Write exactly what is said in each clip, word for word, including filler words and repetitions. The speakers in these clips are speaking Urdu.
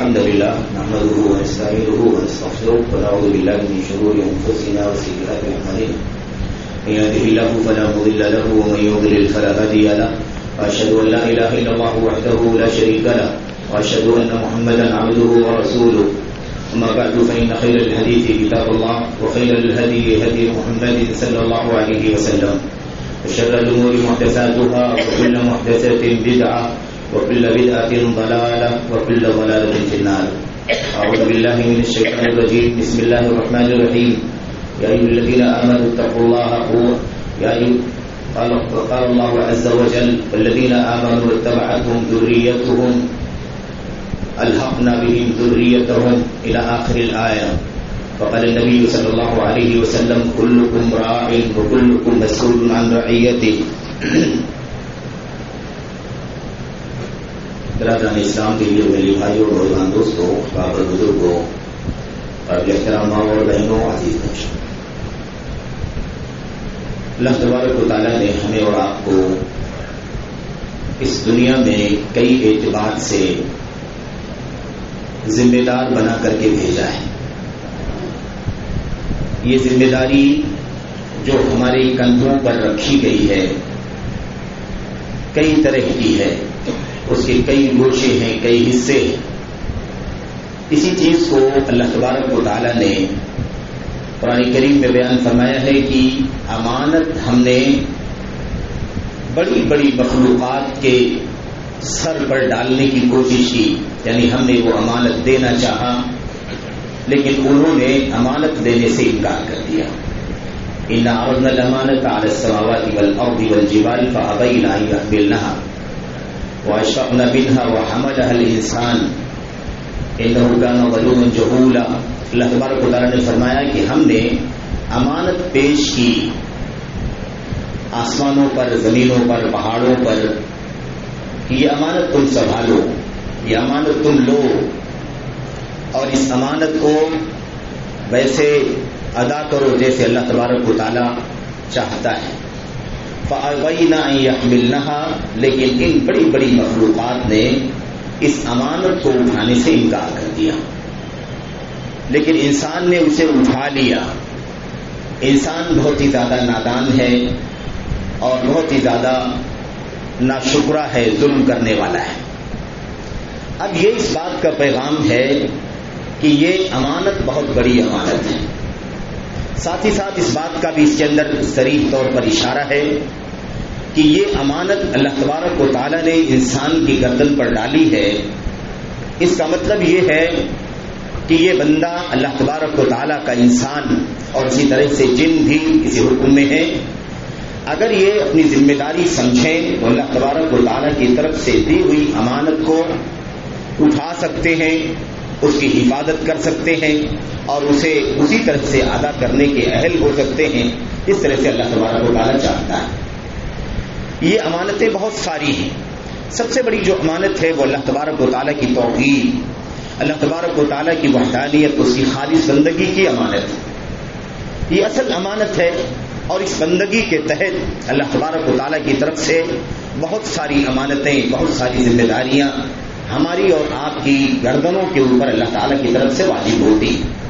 الحمد لله نحمده ونستعينه ونستغفره ونعوذ بالله من شرور أنفسنا وسيئات أعمالنا من يهده الله فلا مضل له ومن يضلل فلا هادي له وأشهد أن لا إله إلا الله وحده لا شريك له وأشهد أن محمدا عبده ورسوله أما بعد فإن خير الحديث كتاب الله وخير الهدي هدي محمد صلى الله عليه وسلم وشر الأمور محدثاتها وكل محدثة بدعة وكل بدعة ضلالة وكل ضلالة في النار. أعوذ بالله من الشيطان الرجيم. بسم الله الرحمن الرحيم. يا أيها الذين آمنوا اتقوا الله يا قال قال الله عز وجل والذين آمنوا اتبعتهم ذريتهم ألحقنا بهم ذريتهم إلى آخر الآية. فقال النبي صلى الله عليه وسلم كلكم راع وكلكم مسؤول عن رعيته. برادران اسلام کے لیے میری بھائیوں نوجوان دوستوں بابر بزرگوں قابل احترام ماں اور بہنوں عزیز بچوں، اللہ تبارک و تعالیٰ نے ہمیں اور آپ کو اس دنیا میں کئی اعتبار سے ذمہ دار بنا کر کے بھیجا ہے. یہ ذمہ داری جو ہمارے کندھوں پر رکھی گئی ہے کئی طرح کی ہے، اس کے کئی گوشے ہیں، کئی حصے ہیں. اسی چیز کو اللہ تبارک و تعالیٰ نے قرآن کریم میں بیان فرمایا ہے کہ امانت ہم نے بڑی بڑی مخلوقات کے سر پر ڈالنے کی کوشش کی، یعنی ہم نے وہ امانت دینا چاہا لیکن انہوں نے امانت دینے سے انکار کر دیا. اِنَّا عَرَضْنَا الْأَمَانَةَ عَلَى السَّمَاوَاتِ وَالْأَرْضِ وَالْجِبَالِ فَأَبَيْنَ أَن يَحْمِلْنَهَا وَأَشْفَقْنَ مِنْهَا وَحَمَلَهَا الْإِنسَانُ إِنَّهُ كَانَ ظَلُومًا جَهُولًا. اللہ تبارک و تعالیٰ نے فرمایا کہ ہم نے امانت پیش کی آسمانوں پر، زمینوں پر، پہاڑوں پر کہ یہ امانت تم سنبھالو، یہ امانت تم لو اور اس امانت کو ویسے ادا کرو جیسے اللہ تبارک و تعالیٰ چاہتا ہے. فَأَبَيْنَ أَن يَحْمِلْنَهَا، لیکن ان بڑی بڑی مخلوقات نے اس امانت کو اٹھانے سے انکار کر دیا. لیکن انسان نے اسے اٹھا لیا. انسان بہت ہی زیادہ نادان ہے اور بہت ہی زیادہ ناشکرا ہے، ظلم کرنے والا ہے. اب یہ اس بات کا پیغام ہے کہ یہ امانت بہت بڑی امانت ہے. ساتھ ہی ساتھ اس بات کا بھی اس کے اندر صریح طور پر اشارہ ہے کہ یہ امانت اللہ تبارک و تعالیٰ نے انسان کی گردن پر ڈالی ہے. اس کا مطلب یہ ہے کہ یہ بندہ اللہ تبارک و تعالیٰ کا انسان اور اسی طرح سے جن بھی اسی حکم میں ہے. اگر یہ اپنی ذمہ داری سمجھیں تو اللہ تبارک و تعالیٰ کی طرف سے دی ہوئی امانت کو اٹھا سکتے ہیں، اس کی حفاظت کر سکتے ہیں اور اسے اسی طرح سے ادا کرنے کے اہل ہو سکتے ہیں اس طرح سے اللہ تبارک و تعالیٰ چاہتا ہے. یہ امانتیں بہت ساری ہیں. سب سے بڑی جو امانت ہے وہ اللہ تبارک و تعالیٰ کی توحید، اللہ تبارک و تعالیٰ کی وحدانیت، اس کی خالص بندگی کی امانت ہے. یہ اصل امانت ہے اور اس بندگی کے تحت اللہ تبارک و تعالیٰ کی طرف سے بہت ساری امانتیں، بہت ساری ذمہ داریاں ہماری اور آپ کی گردنوں کے اوپر اللہ تعالیٰ کی طرف سے واجب ہوتی.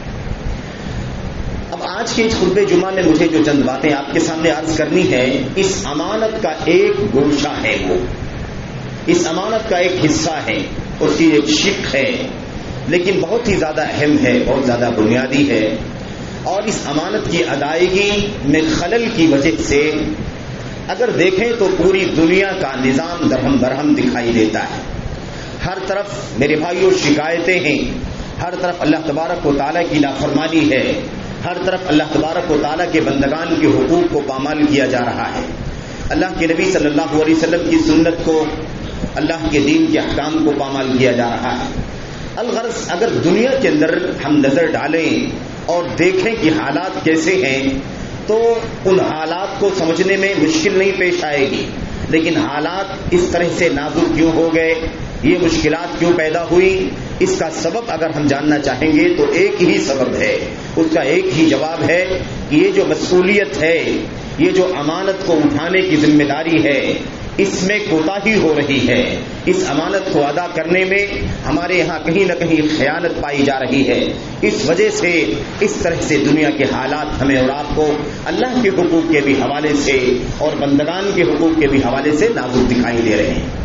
اب آج کے اس خطبہ جمعہ میں مجھے جو چند باتیں آپ کے سامنے عرض کرنی ہے، اس امانت کا ایک گوشہ ہے، وہ اس امانت کا ایک حصہ ہے، اس کی ایک شق ہے لیکن بہت ہی زیادہ اہم ہے، بہت زیادہ بنیادی ہے. اور اس امانت کی ادائیگی میں خلل کی وجہ سے اگر دیکھیں تو پوری دنیا کا نظام درہم برہم دکھائی دیتا ہے. ہر طرف میرے بھائیوں شکایتیں ہیں، ہر طرف اللہ تبارک و تعالیٰ کی نافرمانی ہے، ہر طرف اللہ تبارک و تعالیٰ کے بندگان کے حقوق کو پامال کیا جا رہا ہے. اللہ کے نبی صلی اللہ علیہ وسلم کی سنت کو، اللہ کے دین کے احکام کو پامال کیا جا رہا ہے. الغرض اگر دنیا کے اندر ہم نظر ڈالیں اور دیکھیں کہ حالات کیسے ہیں تو ان حالات کو سمجھنے میں مشکل نہیں پیش آئے گی. لیکن حالات اس طرح سے نازک کیوں ہو گئے، یہ مشکلات کیوں پیدا ہوئی، اس کا سبب اگر ہم جاننا چاہیں گے تو ایک ہی سبب ہے، اس کا ایک ہی جواب ہے کہ یہ جو مسئولیت ہے، یہ جو امانت کو اٹھانے کی ذمہ داری ہے، اس میں کوتاہی ہو رہی ہے، اس امانت کو ادا کرنے میں ہمارے یہاں کہیں نہ کہیں خیانت پائی جا رہی ہے. اس وجہ سے اس طرح سے دنیا کے حالات ہمیں اور آپ کو اللہ کے حقوق کے بھی حوالے سے اور بندگان کے حقوق کے بھی حوالے سے نازک دکھائی دے رہے ہیں.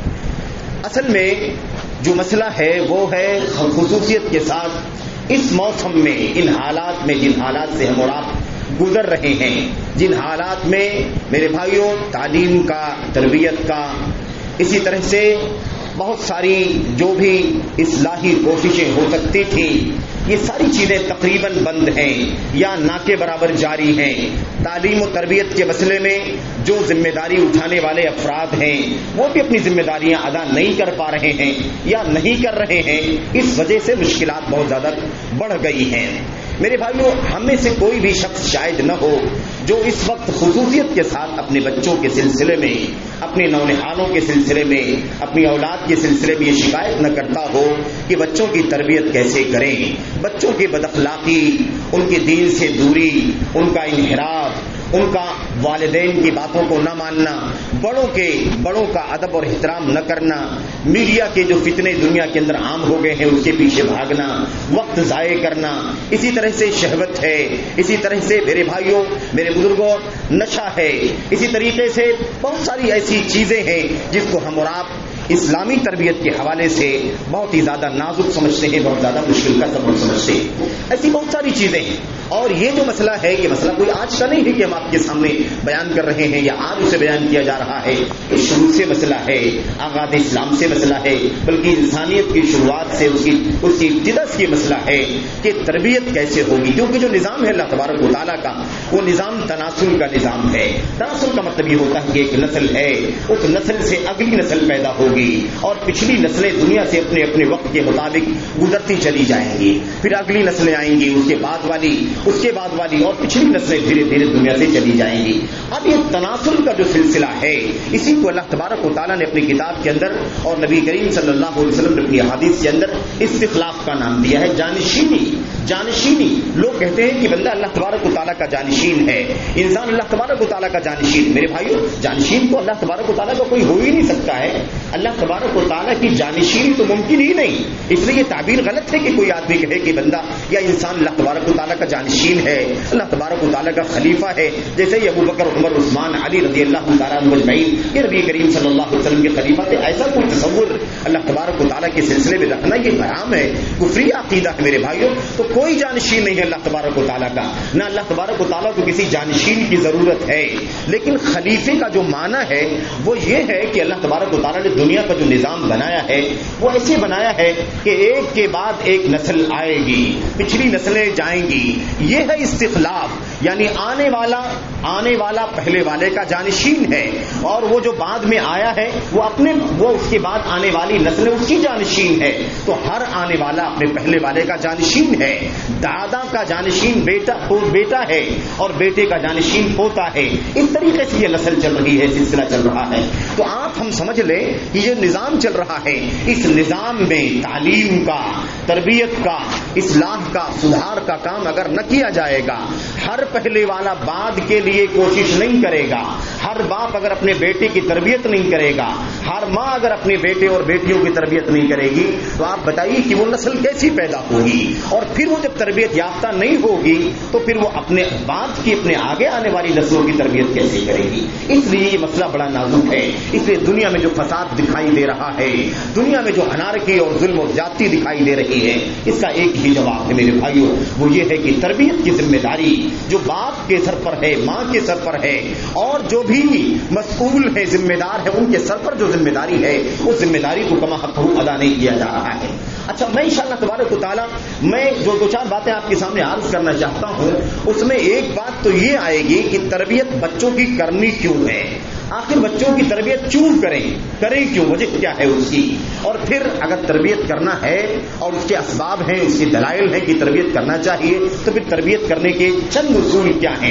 اصل میں جو مسئلہ ہے وہ ہے خصوصیت کے ساتھ اس موسم میں، ان حالات میں، جن حالات سے ہم اور آپ گزر رہے ہیں، جن حالات میں میرے بھائیوں تعلیم کا، تربیت کا، اسی طرح سے بہت ساری جو بھی اصلاحی کوششیں ہو سکتی تھیں، یہ ساری چیزیں تقریباً بند ہیں یا نہ کے برابر جاری ہیں. تعلیم و تربیت کے مسئلے میں جو ذمہ داری اٹھانے والے افراد ہیں وہ بھی اپنی ذمہ داریاں ادا نہیں کر پا رہے ہیں یا نہیں کر رہے ہیں. اس وجہ سے مشکلات بہت زیادہ بڑھ گئی ہیں. میرے بھائیوں، ہم میں سے کوئی بھی شخص شاید نہ ہو جو اس وقت خصوصیت کے ساتھ اپنے بچوں کے سلسلے میں، اپنے نونہالوں کے سلسلے میں، اپنی اولاد کے سلسلے میں یہ شکایت نہ کرتا ہو کہ بچوں کی تربیت کیسے کریں. بچوں کی بد اخلاقی، ان کے دین سے دوری، ان کا انحراف، ان کا والدین کی باتوں کو نہ ماننا، بڑوں کے بڑوں کا ادب اور احترام نہ کرنا، میڈیا کے جو فتنے دنیا کے اندر عام ہو گئے ہیں اس کے پیچھے بھاگنا، وقت ضائع کرنا، اسی طرح سے شہوت ہے، اسی طرح سے میرے بھائیوں، میرے بزرگوں، نشہ ہے، اسی طریقے سے بہت ساری ایسی چیزیں ہیں جس کو ہم اور آپ اسلامی تربیت کے حوالے سے بہت ہی زیادہ نازک سمجھتے ہیں، بہت زیادہ مشکل کا سبب سمجھتے ہیں. ایسی بہت ساری چیزیں ہیں. اور یہ جو مسئلہ ہے، یہ مسئلہ کوئی آج کا نہیں ہے کہ ہم آپ کے سامنے بیان کر رہے ہیں یا آج اسے بیان کیا جا رہا ہے. یہ شروع سے مسئلہ ہے، آغاز اسلام سے مسئلہ ہے، بلکہ انسانیت کی شروعات سے اس کی اس کی ابتدا سے یہ مسئلہ ہے کہ تربیت کیسے ہوگی. کیونکہ جو نظام ہے اللہ تبارک و تعالیٰ کا، وہ نظام تناسل کا نظام ہے. تناسل کا مطلب یہ ہوتا ہے کہ ایک نسل ہے، اس نسل سے اگلی نسل پیدا ہوگی اور پچھلی نسلیں دنیا سے اپنے اپنے وقت کے مطابق گزرتی چلی جائیں گی. پھر اگلی نسلیں آئیں گی، اس کے بعد والی، اس کے بعد والی، اور پچھلی نسلیں دھیرے دھیرے دنیا سے چلی جائیں گی. اب یہ تناسل کا جو سلسلہ ہے، اسی کو اللہ تبارک و تعالیٰ نے اپنی کتاب کے اندر اور نبی کریم صلی اللہ علیہ وسلم نے اپنی احادیث کے اندر استخلاف کا نام دیا ہے. جانشینی. جانشینی لوگ کہتے ہیں کہ بندہ اللہ تبارک و تعالیٰ کا جانشین ہے، انسان اللہ تبارک و تعالیٰ کا جانشین. میرے بھائیوں، جانشین تو اللہ تبارک و تعالیٰ کا کوئی ہو ہی نہیں سکتا ہے. اللہ تبارک و تعالیٰ کی جانشین تو ممکن ہی نہیں. اس لیے یہ تعبیر غلط ہے کہ کوئی آدمی کہے کہ بندہ یا انسان اللہ تبارک و تعالیٰ کا جانشین ہے، اللہ تبارک و تعالیٰ کا خلیفہ ہے. جیسے یہ ابو بکر، عمر، عثمان، علی رضی اللہ تعالیٰ عنہ اجمعین یہ نبی کریم صلی اللہ علیہ وسلم کے خلیفہ تھے. ایسا کوئی تصور اللہ تبارک و تعالیٰ کے سلسلے میں رکھنا یہ حرام ہے، کفری عقیدہ ہے. میرے بھائیوں، تو کوئی جانشین نہیں ہے اللہ تبارک و تعالیٰ کا، نہ اللہ تبارک و تعالیٰ کو کسی جانشین کی ضرورت ہے. لیکن خلیفے کا جو معنی ہے وہ یہ ہے کہ اللہ تبارک و تعالیٰ نے دنیا کا جو نظام بنایا ہے وہ ایسے بنایا ہے کہ ایک کے بعد ایک نسل آئے گی، پچھلی نسلیں جائیں گی. یہ ہے استخلاف، یعنی آنے والا آنے والا پہلے والے کا جانشین ہے، اور وہ جو بعد میں آیا ہے وہ اپنے وہ اس کے بعد آنے والی نسلیں اس کی جانشین ہے. تو ہر آنے والا اپنے پہلے والے کا جانشین ہے. دادا کا جانشین بیٹا بیٹا ہے اور بیٹے کا جانشین پوتا ہے. اس طریقے سے یہ نسل چل رہی ہے، سلسلہ چل رہا ہے. تو آپ ہم سمجھ لیں کہ یہ نظام چل رہا ہے، اس نظام میں تعلیم کا، تربیت کا، اصلاح کا، سدھار کا کام اگر نہ کیا جائے گا، ہر پہلے والا بعد کے لیے کوشش نہیں کرے گا، ہر باپ اگر اپنے بیٹے کی تربیت نہیں کرے گا، ہر ماں اگر اپنے بیٹے اور بیٹیوں کی تربیت نہیں کرے گی، تو آپ بتائیے کہ وہ نسل کیسی پیدا ہوگی. اور پھر وہ جب تربیت یافتہ نہیں ہوگی تو پھر وہ اپنے بعد کی اپنے آگے آنے والی نسلوں کی تربیت کیسے کرے گی. اس لیے یہ مسئلہ بڑا نازک ہے. اس لیے دنیا میں جو فساد دکھائی دے رہا ہے، دنیا میں جو انارکی اور ظلم و زیادتی دکھائی دے رہی ہے، اس کا ایک ہی جواب ہے میرے بھائیوں، وہ یہ ہے کہ تربیت کی ذمہ داری جو باپ کے سر پر ہے، ماں کے سر پر ہے، اور جو بھی مسئول ہے، ذمہ دار ہے، ان کے سر پر جو ذمہ داری ہے اس ذمہ داری کو کما حق ادا نہیں کیا جا رہا ہے. اچھا، میں انشاءاللہ تبارک و تعالیٰ میں جو دو چار باتیں آپ کے سامنے عرض کرنا چاہتا ہوں، اس میں ایک بات تو یہ آئے گی کہ تربیت بچوں کی کرنی کیوں ہے. آخر بچوں کی تربیت کیوں کریں کریں کیوں، وجہ کیا ہے اس کی. اور پھر اگر تربیت کرنا ہے اور اس کے اسباب ہیں، اس کے دلائل ہیں کہ تربیت کرنا چاہیے، تو پھر تربیت کرنے کے چند اصول کیا ہیں.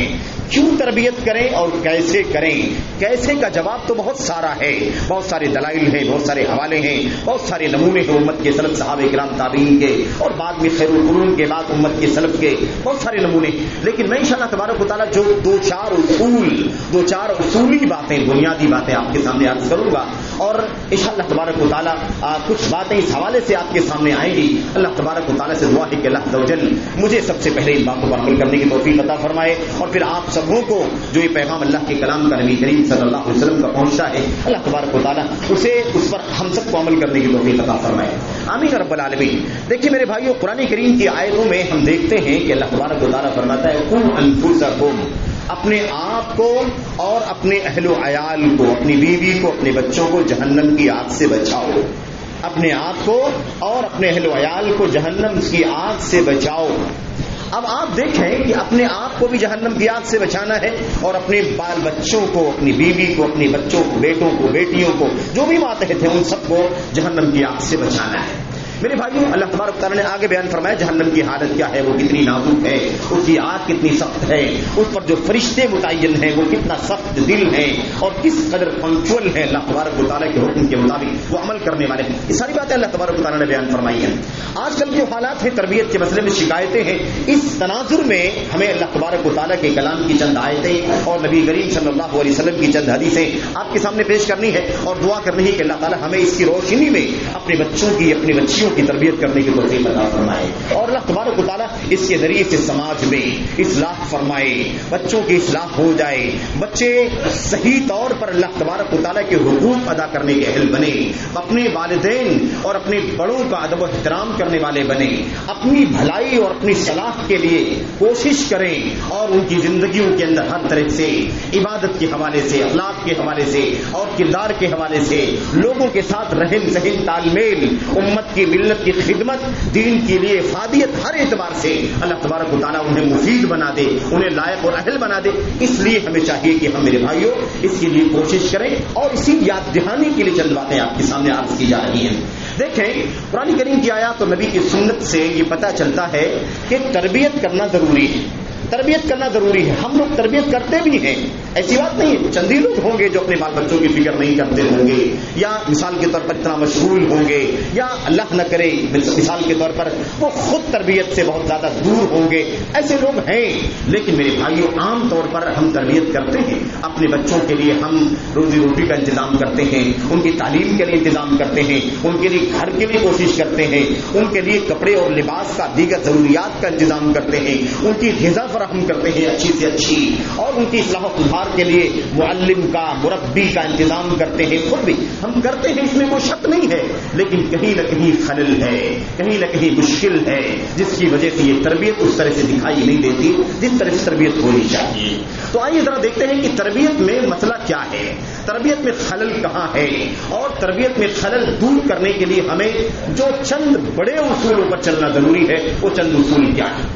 کیوں تربیت کریں اور کیسے کریں؟ کیسے کا جواب تو بہت سارا ہے، بہت سارے دلائل ہیں، بہت سارے حوالے ہیں، بہت سارے نمونے ہیں امت کے سلف صحابہ کرام تابعین کے، اور بعد میں خیر القرون کے بعد امت کے سلف کے بہت سارے نمونے. لیکن میں انشاءاللہ تبارک و تعالیٰ جو دو چار اصول دو چار اصولی باتیں، بنیادی باتیں آپ کے سامنے عرض کروں گا، اور انشاءاللہ تبارک و تعالیٰ کچھ باتیں اس حوالے سے آپ کے سامنے آئیں گی. اللہ تبارک و تعالیٰ سے دعا ہے کہ اللہ عز و جل مجھے سب سے پہلے ان باتوں پر عمل کرنے کی توفیق عطا فرمائے، اور پھر آپ سبوں کو جو یہ پیغام اللہ کے کلام کا نبی کریم صلی اللہ علیہ وسلم کا پہنچا ہے، اللہ تبارک و تعالیٰ اسے اس پر ہم سب کو عمل کرنے کی توفیق عطا فرمائے. آمین رب العالمین. دیکھیے میرے بھائیو، قرآن کریم کی آیتوں میں ہم دیکھتے ہیں کہ اللہ تبارک و تعالیٰ فرماتا ہے قُوا أَنفُسَكُمْ، اپنے آپ کو اور اپنے اہل و عیال کو، اپنی بیوی کو، اپنے بچوں کو جہنم کی آگ سے بچاؤ. اپنے آپ کو اور اپنے اہل و عیال کو جہنم کی آگ سے بچاؤ. اب آپ دیکھیں کہ اپنے آپ کو بھی جہنم کی آگ سے بچانا ہے، اور اپنے بال بچوں کو، اپنی بیوی کو، اپنے بچوں کو، بیٹوں کو، بیٹیوں کو، جو بھی ماتحت ہیں ان سب کو جہنم کی آگ سے بچانا ہے. میرے بھائیوں، اللہ تبارک تعالیٰ نے آگے بیان فرمایا جہنم کی حالت کیا ہے، وہ کتنی نازک ہے، اس کی آگ کتنی سخت ہے، اس پر جو فرشتے متعین ہیں وہ کتنا سخت دل ہیں اور کس قدر پنکچوئل ہیں اللہ تبارک و تعالیٰ کے حکم کے مطابق وہ عمل کرنے والے ہیں. یہ ساری باتیں اللہ تبارک و تعالیٰ نے بیان فرمائی ہیں. آج کل جو حالات ہیں تربیت کے مسئلے میں شکایتیں ہیں، اس تناظر میں ہمیں اللہ تبارک و تعالیٰ کے کلام کی چند آیتیں اور نبی کریم صلی اللہ علیہ وسلم کی چند حدیثیں آپ کے سامنے پیش کرنی ہے، اور دعا کرنی ہے کہ اللہ تعالیٰ ہمیں اس کی روشنی میں اپنے بچوں کی، اپنی بچیوں کی تربیت کرنے کی توفیق عطا فرمائے، اور اللہ تبارک و تعالیٰ اس کے ذریعے سے سماج میں اصلاح فرمائے، بچوں کی اصلاح ہو جائے، بچے صحیح طور پر اللہ تبارک و تعالیٰ کے حقوق ادا کرنے کے اہل بنے، اپنے والدین اور اپنے بڑوں کا ادب و احترام کرنے والے بنے، اپنی بھلائی اور اپنی صلاح کے لیے کوشش کریں، اور ان کی زندگیوں کے اندر ہر طرح سے عبادت کے حوالے سے، اخلاق کے حوالے سے اور کردار کے حوالے سے لوگوں کے ساتھ رہن سہن، تال میل، امت کی ملت کی خدمت، دین کے لیے افادیت، ہر اعتبار سے اللہ تبارک و تعالیٰ انہیں مفید بنا دے، انہیں لائق اور اہل بنا دے. اس لیے ہمیں چاہیے کہ ہم میرے بھائیوں اس کے لیے کوشش کریں، اور اسی یاد دہانی کے لیے چند باتیں آپ کے سامنے عرض کی جا رہی ہیں. دیکھیں قرآن کریم کی آیات اور نبی کی سنت سے یہ پتہ چلتا ہے کہ تربیت کرنا ضروری ہے، تربیت کرنا ضروری ہے. ہم لوگ تربیت کرتے بھی ہیں، ایسی بات نہیں ہے. چند ہی لوگ ہوں گے جو اپنے بال بچوں کی فکر نہیں کرتے ہوں گے، یا مثال کے طور پر اتنا مشغول ہوں گے، یا اللہ نہ کرے مثال کے طور پر وہ خود تربیت سے بہت زیادہ دور ہوں گے. ایسے لوگ ہیں. لیکن میرے بھائیوں، عام طور پر ہم تربیت کرتے ہیں. اپنے بچوں کے لیے ہم روزی روٹی کا انتظام کرتے ہیں، ان کی تعلیم کے لیے انتظام کرتے ہیں، ان کے لیے گھر کے لیے کوشش کرتے ہیں، ان کے لیے کپڑے اور لباس کا، دیگر ضروریات کا انتظام کرتے ہیں، ان کی غذا فراہم کرتے ہیں اچھی سے اچھی، اور ان کی اصلاح و سدھار کے لیے معلم کا، مربی کا انتظام کرتے ہیں. خود بھی ہم کرتے ہیں، اس میں کوئی شک نہیں ہے. لیکن کہیں نہ کہیں خلل ہے، کہیں نہ کہیں مشکل ہے، جس کی وجہ سے یہ تربیت اس طرح سے دکھائی نہیں دیتی جس طرح سے تربیت ہونی چاہیے. تو آئیے ذرا دیکھتے ہیں کہ تربیت میں مسئلہ کیا ہے، تربیت میں خلل کہاں ہے، اور تربیت میں خلل دور کرنے کے لیے ہمیں جو چند بڑے اصولوں پر چلنا ضروری ہے وہ چند اصول کیا ہے.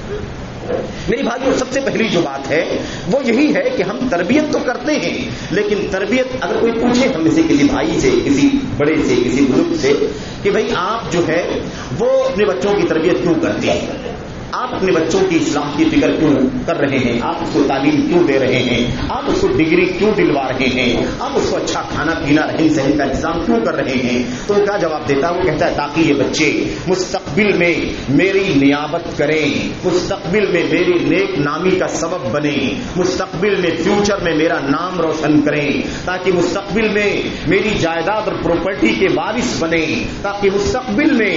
میری بھائیوں، سب سے پہلی جو بات ہے وہ یہی ہے کہ ہم تربیت تو کرتے ہیں، لیکن تربیت اگر کوئی پوچھے ہم میں سے کسی بھائی سے، کسی بڑے سے، کسی بزرگ سے کہ بھائی آپ جو ہے وہ اپنے بچوں کی تربیت کیوں کرتے ہیں، آپ اپنے بچوں کی اصلاح کی فکر کیوں کر رہے ہیں، آپ اس کو تعلیم کیوں دے رہے ہیں، آپ اس کو ڈگری کیوں دلوا رہے ہیں، آپ اس کو اچھا کھانا پینا رہن سہن کا انتظام کیوں کر رہے ہیں، تو کیا جواب دیتا ہے؟ وہ کہتا ہے تاکہ یہ بچے مستقبل میں میری نیابت کریں، مستقبل میں میری نیک نامی کا سبب بنے، مستقبل میں فیوچر میں میرا نام روشن کریں، تاکہ مستقبل میں میری جائیداد اور پراپرٹی کے وارث بنے، تاکہ مستقبل میں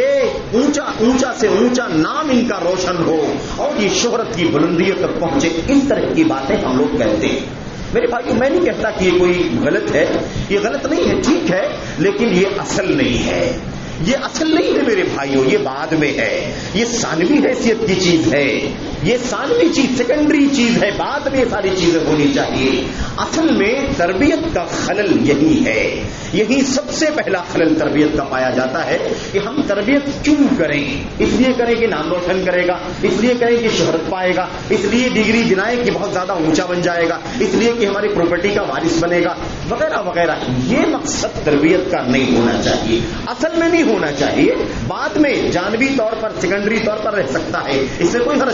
یہ اونچا اونچا سے اونچا نام ان کا روشن ہو اور یہ شہرت کی بلندیوں تک پہنچے. اس طرح کی باتیں ہم لوگ کہتے ہیں. میرے بھائیو، میں نہیں کہتا کہ یہ کوئی غلط ہے، یہ غلط نہیں ہے، ٹھیک ہے، لیکن یہ اصل نہیں ہے، یہ اصل نہیں ہے میرے بھائیوں، یہ بعد میں ہے، یہ ثانوی حیثیت کی چیز ہے، یہ ثانوی چیز، سیکنڈری چیز ہے، بعد میں یہ ساری چیزیں ہونی چاہیے. اصل میں تربیت کا خلل یہی ہے، یہی سب سے پہلا خلل تربیت کا پایا جاتا ہے کہ ہم تربیت کیوں کریں. اس لیے کریں کہ نام روشن کرے گا، اس لیے کریں کہ شہرت پائے گا، اس لیے ڈگری دلائیں کہ بہت زیادہ اونچا بن جائے گا، اس لیے کہ ہماری پراپرٹی کا وارث بنے گا، وغیرہ وغیرہ. یہ مقصد تربیت کا نہیں ہونا چاہیے، اصل میں نہیں ہونا چاہیے. بعد میں جانبی طور پر، سیکنڈری طور پر رہ سکتا ہے، اس میں کوئی حرج کی بات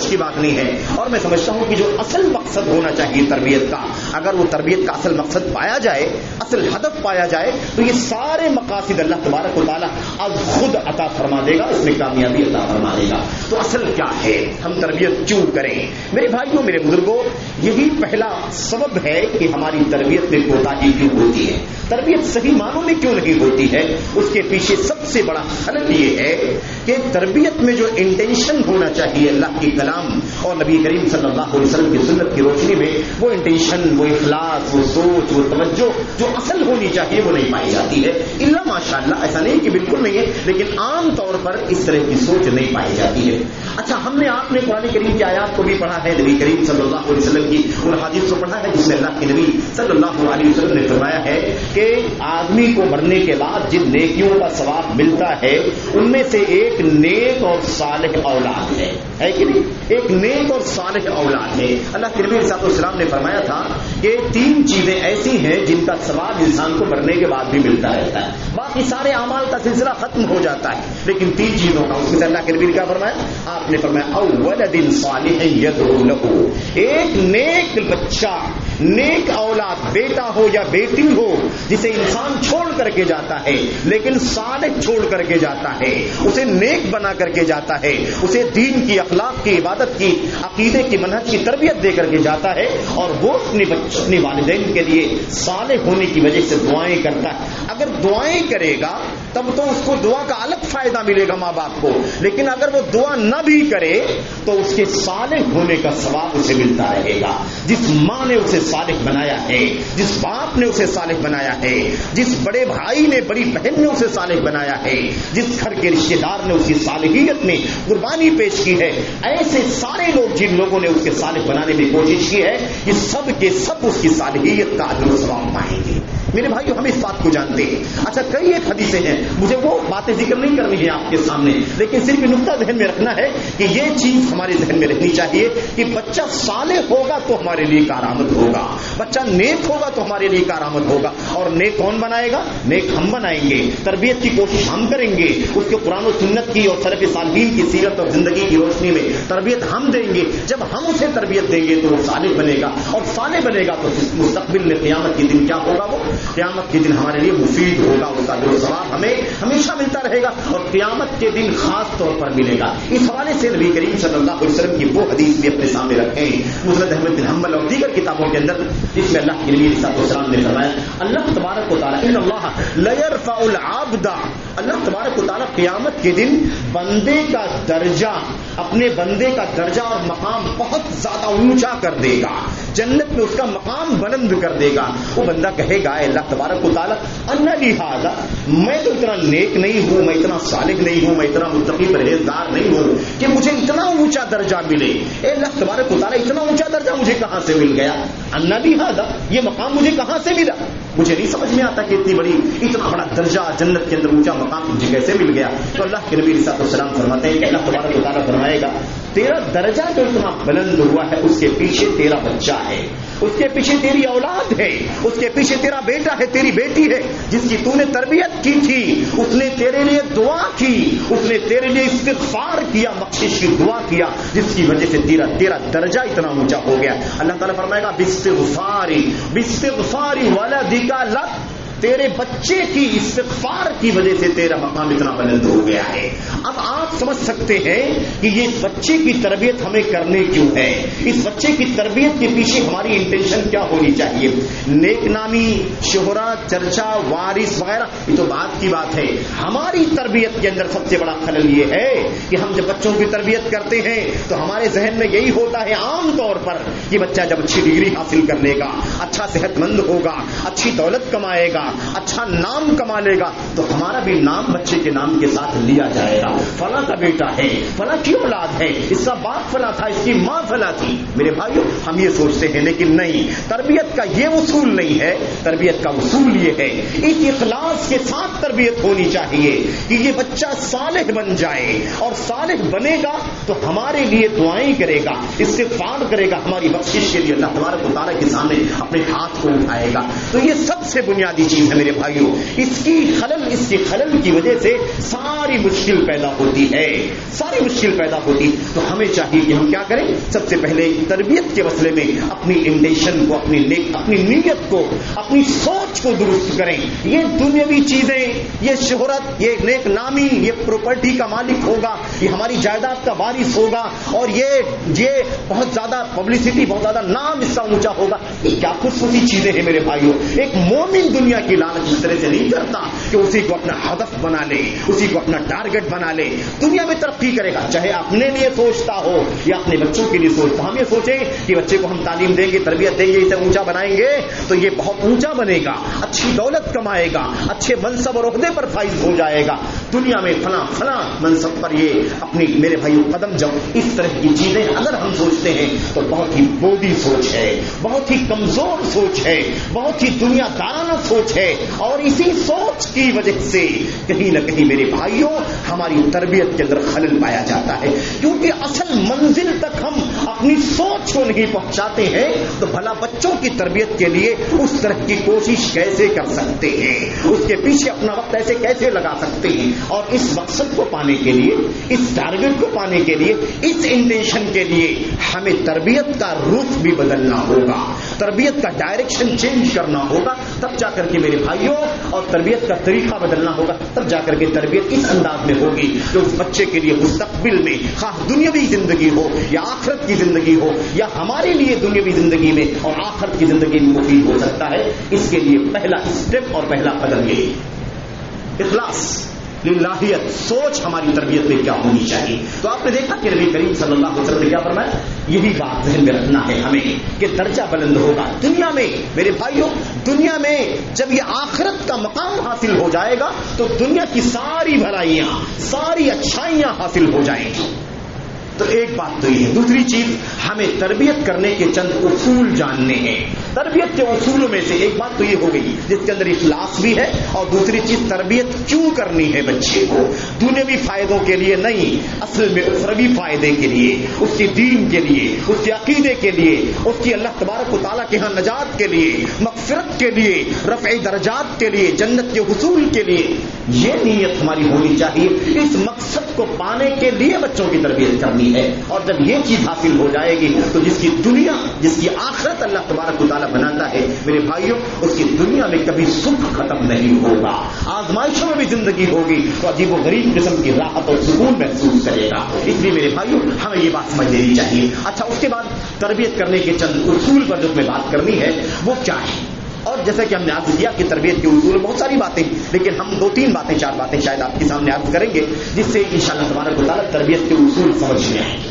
کرنی ہے. اور میں سمجھتا ہوں کہ جو اصل مقصد ہونا چاہیے تربیت کا، اگر وہ تربیت کا اصل مقصد پایا جائے، اصل ہدف پایا جائے، تو یہ سارے مقاصد اللہ تبارک و تعالیٰ از خود عطا فرما دے گا، اس میں کامیابی عطا فرما دے گا. تو اصل کیا ہے، ہم تربیت کیوں کریں؟ میرے بھائیوں، میرے بزرگوں، یہی پہلا سبب ہے کہ ہماری تربیت میں کوتاہی کیوں ہوتی ہے، تربیت صحیح معنوں میں کیوں نہیں ہوتی ہے. اس کے پیچھے سب سے بڑا خلل یہ ہے کہ تربیت میں جو انٹینشن ہونا چاہیے اللہ کی کلام اور نبی کریم صلی اللہ علیہ وسلم کی سنت کی روشنی میں، وہ انٹینشن، وہ اخلاص، وہ سوچ، وہ توجہ جو اصل ہونی چاہیے وہ نہیں پائی جاتی ہے. اللہ ماشاء اللہ، ایسا نہیں کہ بالکل نہیں ہے، لیکن عام طور پر اس طرح کی سوچ نہیں پائی جاتی ہے. اچھا، ہم نے آپ نے قرآن کریم کی آیات کو بھی پڑھا ہے، نبی کریم صلی اللہ علیہ وسلم کی ان حدیث کو پڑھا ہے جس میں اللہ کے نبی صلی اللہ علیہ وسلم نے فرمایا ہے کہ آدمی کو مرنے کے بعد جن نیکیوں کا ثواب ملتا ہے ان میں سے ایک نیک اور صالح اولاد ہے، ہے کہ نہیں؟ ایک نیک اور صالح اولاد ہے. اللہ کے نبی صلی اللہ علیہ وسلم نے فرمایا تھا کہ تین چیزیں ایسی ہیں جن کا ثواب انسان کو مرنے کے بعد بھی ملتا رہتا ہے، باقی سارے اعمال کا سلسلہ ختم ہو جاتا ہے، لیکن تین چیزوں کا. اس میں سے اللہ کے نبی نے کیا فرمایا؟ آپ نے فرمایا اولد صالح یدعو له، ایک نیک بچہ، نیک اولاد، بیٹا ہو یا بیٹی ہو، جسے انسان چھوڑ کر کے جاتا ہے لیکن صالح چھوڑ کر کے جاتا ہے، اسے نیک بنا کر کے جاتا ہے، اسے دین کی، اخلاق کی، عبادت کی، عقیدے کی، منہج کی تربیت دے کر کے جاتا ہے، اور وہ اپنے اپنے والدین کے لیے صالح ہونے کی وجہ سے دعائیں کرتا ہے. اگر دعائیں کرے گا تب تو اس کو دعا کا الگ فائدہ ملے گا ماں باپ کو، لیکن اگر وہ دعا نہ بھی کرے تو اس کے صالح ہونے کا ثواب اسے ملتا رہے گا. جس ماں نے اسے صالح بنایا ہے، جس باپ نے اسے صالح بنایا ہے، جس بڑے بھائی نے، بڑی بہن نے اسے صالح بنایا ہے، جس گھر کے رشتے دار نے اس کی صالحیت میں قربانی پیش کی ہے، ایسے سارے لوگ جن لوگوں نے اس کے صالح بنانے کی کوشش کی ہے، یہ سب کے سب اس کی صالحیت کا اجر و ثواب پائیں گے. میرے بھائیو، ہم اس بات کو جانتے ہیں. اچھا، کئی ایک حدیثیں ہیں، مجھے وہ باتیں ذکر نہیں کرنی ہے آپ کے سامنے، لیکن صرف نقطہ ذہن میں رکھنا ہے کہ یہ چیز ہمارے ذہن میں رہنی چاہیے کہ بچہ صالح ہوگا تو ہمارے لیے کارآمد ہوگا، بچہ نیک ہوگا تو ہمارے لیے کارآمد ہوگا. اور نیک کون بنائے گا؟ نیک ہم بنائیں گے، تربیت کی کوشش ہم کریں گے، اس کے قرآن و سنت کی اور سلف صالحین کی سیرت اور زندگی کی روشنی میں تربیت ہم دیں گے. جب ہم اسے تربیت دیں گے تو وہ صالح بنے گا، اور صالح بنے گا تو مستقبل میں قیامت کے دن کیا ہوگا؟ وہ قیامت کے دن ہمارے لیے مفید ہوگا، اس کا جو ثواب ہمیں ہمیشہ ملتا رہے گا، اور قیامت کے دن خاص طور پر ملے گا. اس حوالے سے نبی کریم صلی اللہ علیہ وسلم کی وہ حدیث بھی اپنے سامنے رکھیں مسند احمد بن حنبل اور دیگر کتابوں کے اندر، جس میں اللہ کے نبی صلی اللہ علیہ وسلم نے فرمایا اللہ تبارک و تعالیٰ ان اللہ لیرفع العبد، اللہ تبارک و تعالیٰ قیامت کے دن بندے کا درجہ، اپنے بندے کا درجہ اور مقام بہت زیادہ اونچا کر دے گا، جنت میں اس کا مقام بلند کر دے گا. وہ بندہ کہے گا اے اللہ تبارک و تعالیٰ ان لی ھذا، میں تو اتنا نیک نہیں ہوں، میں اتنا صالح نہیں ہوں، میں اتنا متقی پرہیزگار نہیں ہوں کہ مجھے اتنا اونچا درجہ ملے. اے اللہ تبارک و تعالیٰ اتنا اونچا درجہ مجھے کہاں سے مل گیا؟ ان لی ھذا، یہ مقام مجھے کہاں سے ملا؟ مجھے نہیں سمجھ میں آتا کہ اتنی بڑی، اتنا بڑا درجہ جنت کے اندر اونچا مقام مجھے کیسے مل گیا. تو اللہ کے نبی صلی اللہ علیہ وسلم فرماتے ہیں کہ اللہ تبارک و تعالیٰ فرمائے گا تیرا درجہ جو اتنا بلند ہوا ہے اس کے پیچھے تیرا بچہ ہے، اس کے پیچھے تیری اولاد ہے، اس کے پیچھے تیرا بیٹا ہے، تیری بیٹی ہے، جس کی تو نے تربیت کی تھی، اس نے تیرے لیے دعا کی، اس نے تیرے لیے استغفار کیا، بخشش کی دعا کیا، جس کی وجہ سے تیرا تیرا درجہ اتنا اونچا ہو گیا. اللہ تعالیٰ فرمائے گا باستغفاری باستغفاری ولدک لک، تیرے بچے کی استغفار کی وجہ سے تیرا مقام اتنا بلند ہو گیا ہے. اب آپ سمجھ سکتے ہیں کہ یہ بچے کی تربیت ہمیں کرنے کیوں ہے، اس بچے کی تربیت کے پیچھے ہماری انٹینشن کیا ہونی چاہیے. نیک نامی، شہرت، چرچا، وارث وغیرہ یہ تو بات کی بات ہے. ہماری تربیت کے اندر سب سے بڑا خلل یہ ہے کہ ہم جب بچوں کی تربیت کرتے ہیں تو ہمارے ذہن میں یہی ہوتا ہے عام طور پر کہ بچہ جب اچھی ڈگری حاصل کر لے گا، اچھا صحت مند ہوگا، اچھی دولت کمائے گا، اچھا نام کما لے گا تو ہمارا بھی نام بچے کے نام کے ساتھ لیا جائے گا. فلاں کا بیٹا ہے، فلاں کی اولاد ہے، اس کا باپ فلاں تھا، اس کی ماں فلاں تھی. میرے بھائیو، ہم یہ سوچتے ہیں، لیکن نہیں، تربیت کا یہ اصول نہیں ہے. تربیت کا اصول یہ ہے اس اخلاص کے ساتھ تربیت ہونی چاہیے کہ یہ بچہ صالح بن جائے، اور صالح بنے گا تو ہمارے لیے دعائیں کرے گا، استغفار کرے گا، ہماری بخشش کے لیے اللہ تبارک و تعالیٰ کے سامنے اپنے ہاتھ کو اٹھائے گا. تو یہ سب سے بنیادی چیز چیز ہے میرے بھائیوں. اس کی خلل اس کی خلل کی وجہ سے ساری مشکل پیدا ہوتی ہے, ساری مشکل پیدا ہوتی. تو ہمیں چاہیے کہ ہم کیا کریں؟ سب سے پہلے تربیت کے مسئلے میں اپنی انٹینشن کو, اپنی اپنی نیت کو, اپنی سوچ کو درست کریں. یہ دنیاوی چیزیں, یہ شہرت, یہ نیک نامی, یہ پراپرٹی کا مالک ہوگا, یہ ہماری جائیداد کا وارث ہوگا, اور یہ یہ بہت زیادہ پبلسٹی, بہت زیادہ نام اس کا اونچا ہوگا, یہ کیا خصوصی چیزیں ہیں میرے بھائیوں. ایک مومن دنیا کی لالچ اس طرح سے نہیں کرتا کہ اسی کو اپنا ہدف بنا لے, اسی کو اپنا ٹارگٹ بنا لے. دنیا میں ترقی کرے گا چاہے اپنے لیے سوچتا ہو یا اپنے بچوں کے لیے سوچتا. ہم یہ سوچیں کہ بچے کو ہم تعلیم دیں گے, تربیت دیں گے, اسے اونچا بنائیں گے تو یہ بہت اونچا بنے گا, اچھی دولت کمائے گا, اچھے منصب اور عہدے پر فائز ہو جائے گا, دنیا میں فلاں فلاں منصب پر یہ اپنی میرے بھائیوں قدم جب. اس طرح کی چیزیں اگر ہم سوچتے ہیں تو بہت ہی بودی سوچ ہے, بہت ہی کمزور سوچ ہے, بہت ہی دنیا دارانہ سوچ ہے. اور اسی سوچ کی وجہ سے کہیں نہ کہیں میرے بھائیوں ہماری تربیت کے اندر خلل پایا جاتا ہے. کیونکہ اصل منزل تک ہم اپنی سوچ کو نہیں پہنچاتے ہیں تو بھلا بچوں کی تربیت کے لیے اس طرح کی کوشش کیسے کر سکتے ہیں, اس کے پیچھے اپنا وقت ایسے کیسے لگا سکتے ہیں. اور اس مقصد کو پانے کے لیے, اس ٹارگٹ کو پانے کے لیے, اس انٹینشن کے لیے ہمیں تربیت کا رخ بھی بدلنا ہوگا, تربیت کا ڈائریکشن چینج کرنا ہوگا. تب جا کر کے میرے بھائیوں, اور تربیت کا طریقہ بدلنا ہوگا, تب جا کر کے تربیت اس انداز میں ہوگی کہ اس بچے کے لیے مستقبل میں خواہ دنیاوی زندگی ہو یا آخرت کی زندگی ہو, یا ہمارے لیے دنیاوی زندگی میں اور آخرت کی زندگی میں مفید ہو سکتا ہے. اس کے لیے پہلا اسٹیپ اور پہلا قدم یہ اخلاص, للہیت, سوچ ہماری تربیت میں کیا ہونی چاہیے. تو آپ نے دیکھا کہ نبی کریم صلی اللہ علیہ وسلم نے کیا فرمایا, یہی بات ذہن میں رکھنا ہے ہمیں کہ درجہ بلند ہوگا دنیا میں. میرے بھائیوں دنیا میں جب یہ آخرت کا مقام حاصل ہو جائے گا تو دنیا کی ساری بھلائیاں, ساری اچھائیاں حاصل ہو جائیں گی. تو ایک بات تو یہ ہے. دوسری چیز, ہمیں تربیت کرنے کے چند اصول جاننے ہیں. تربیت کے اصولوں میں سے ایک بات تو یہ ہو گئی جس کے اندر اخلاص بھی ہے, اور دوسری چیز تربیت کیوں کرنی ہے بچے کو, دنیاوی فائدوں کے لیے نہیں, اصل میں اخروی فائدے کے لیے, اس کے دین کے لیے, اس کے عقیدے کے لیے, اس کی اللہ تبارک و تعالیٰ کے ہاں نجات کے لیے, مغفرت کے لیے, رفع درجات کے لیے, جنت کے حصول کے لیے. یہ نیت ہماری ہونی چاہیے. اس مقصد کو پانے کے لیے بچوں کی تربیت کرنی ہے. اور جب یہ چیز حاصل ہو جائے گی تو جس کی دنیا, جس کی آخرت اللہ تبارک و تعالیٰ بناتا ہے میرے بھائیوں, اس کی دنیا میں کبھی سکھ ختم نہیں ہوگا, آزمائشوں میں بھی زندگی ہوگی تو عجیب و غریب قسم کی راحت اور سکون محسوس کرے گا. اس لیے میرے بھائیوں ہمیں یہ بات سمجھ لینی چاہیے. اچھا, اس کے بعد تربیت کرنے کے چند اصول پر جو میں بات کرنی ہے وہ کیا ہے. اور جیسا کہ ہم نے عرض کیا کہ تربیت کے اصول بہت ساری باتیں, لیکن ہم دو تین باتیں, چار باتیں شاید آپ کے سامنے عرض کریں گے جس سے انشاءاللہ تبارک و تعالیٰ تربیت کے اصول سمجھ میں آئیں گے.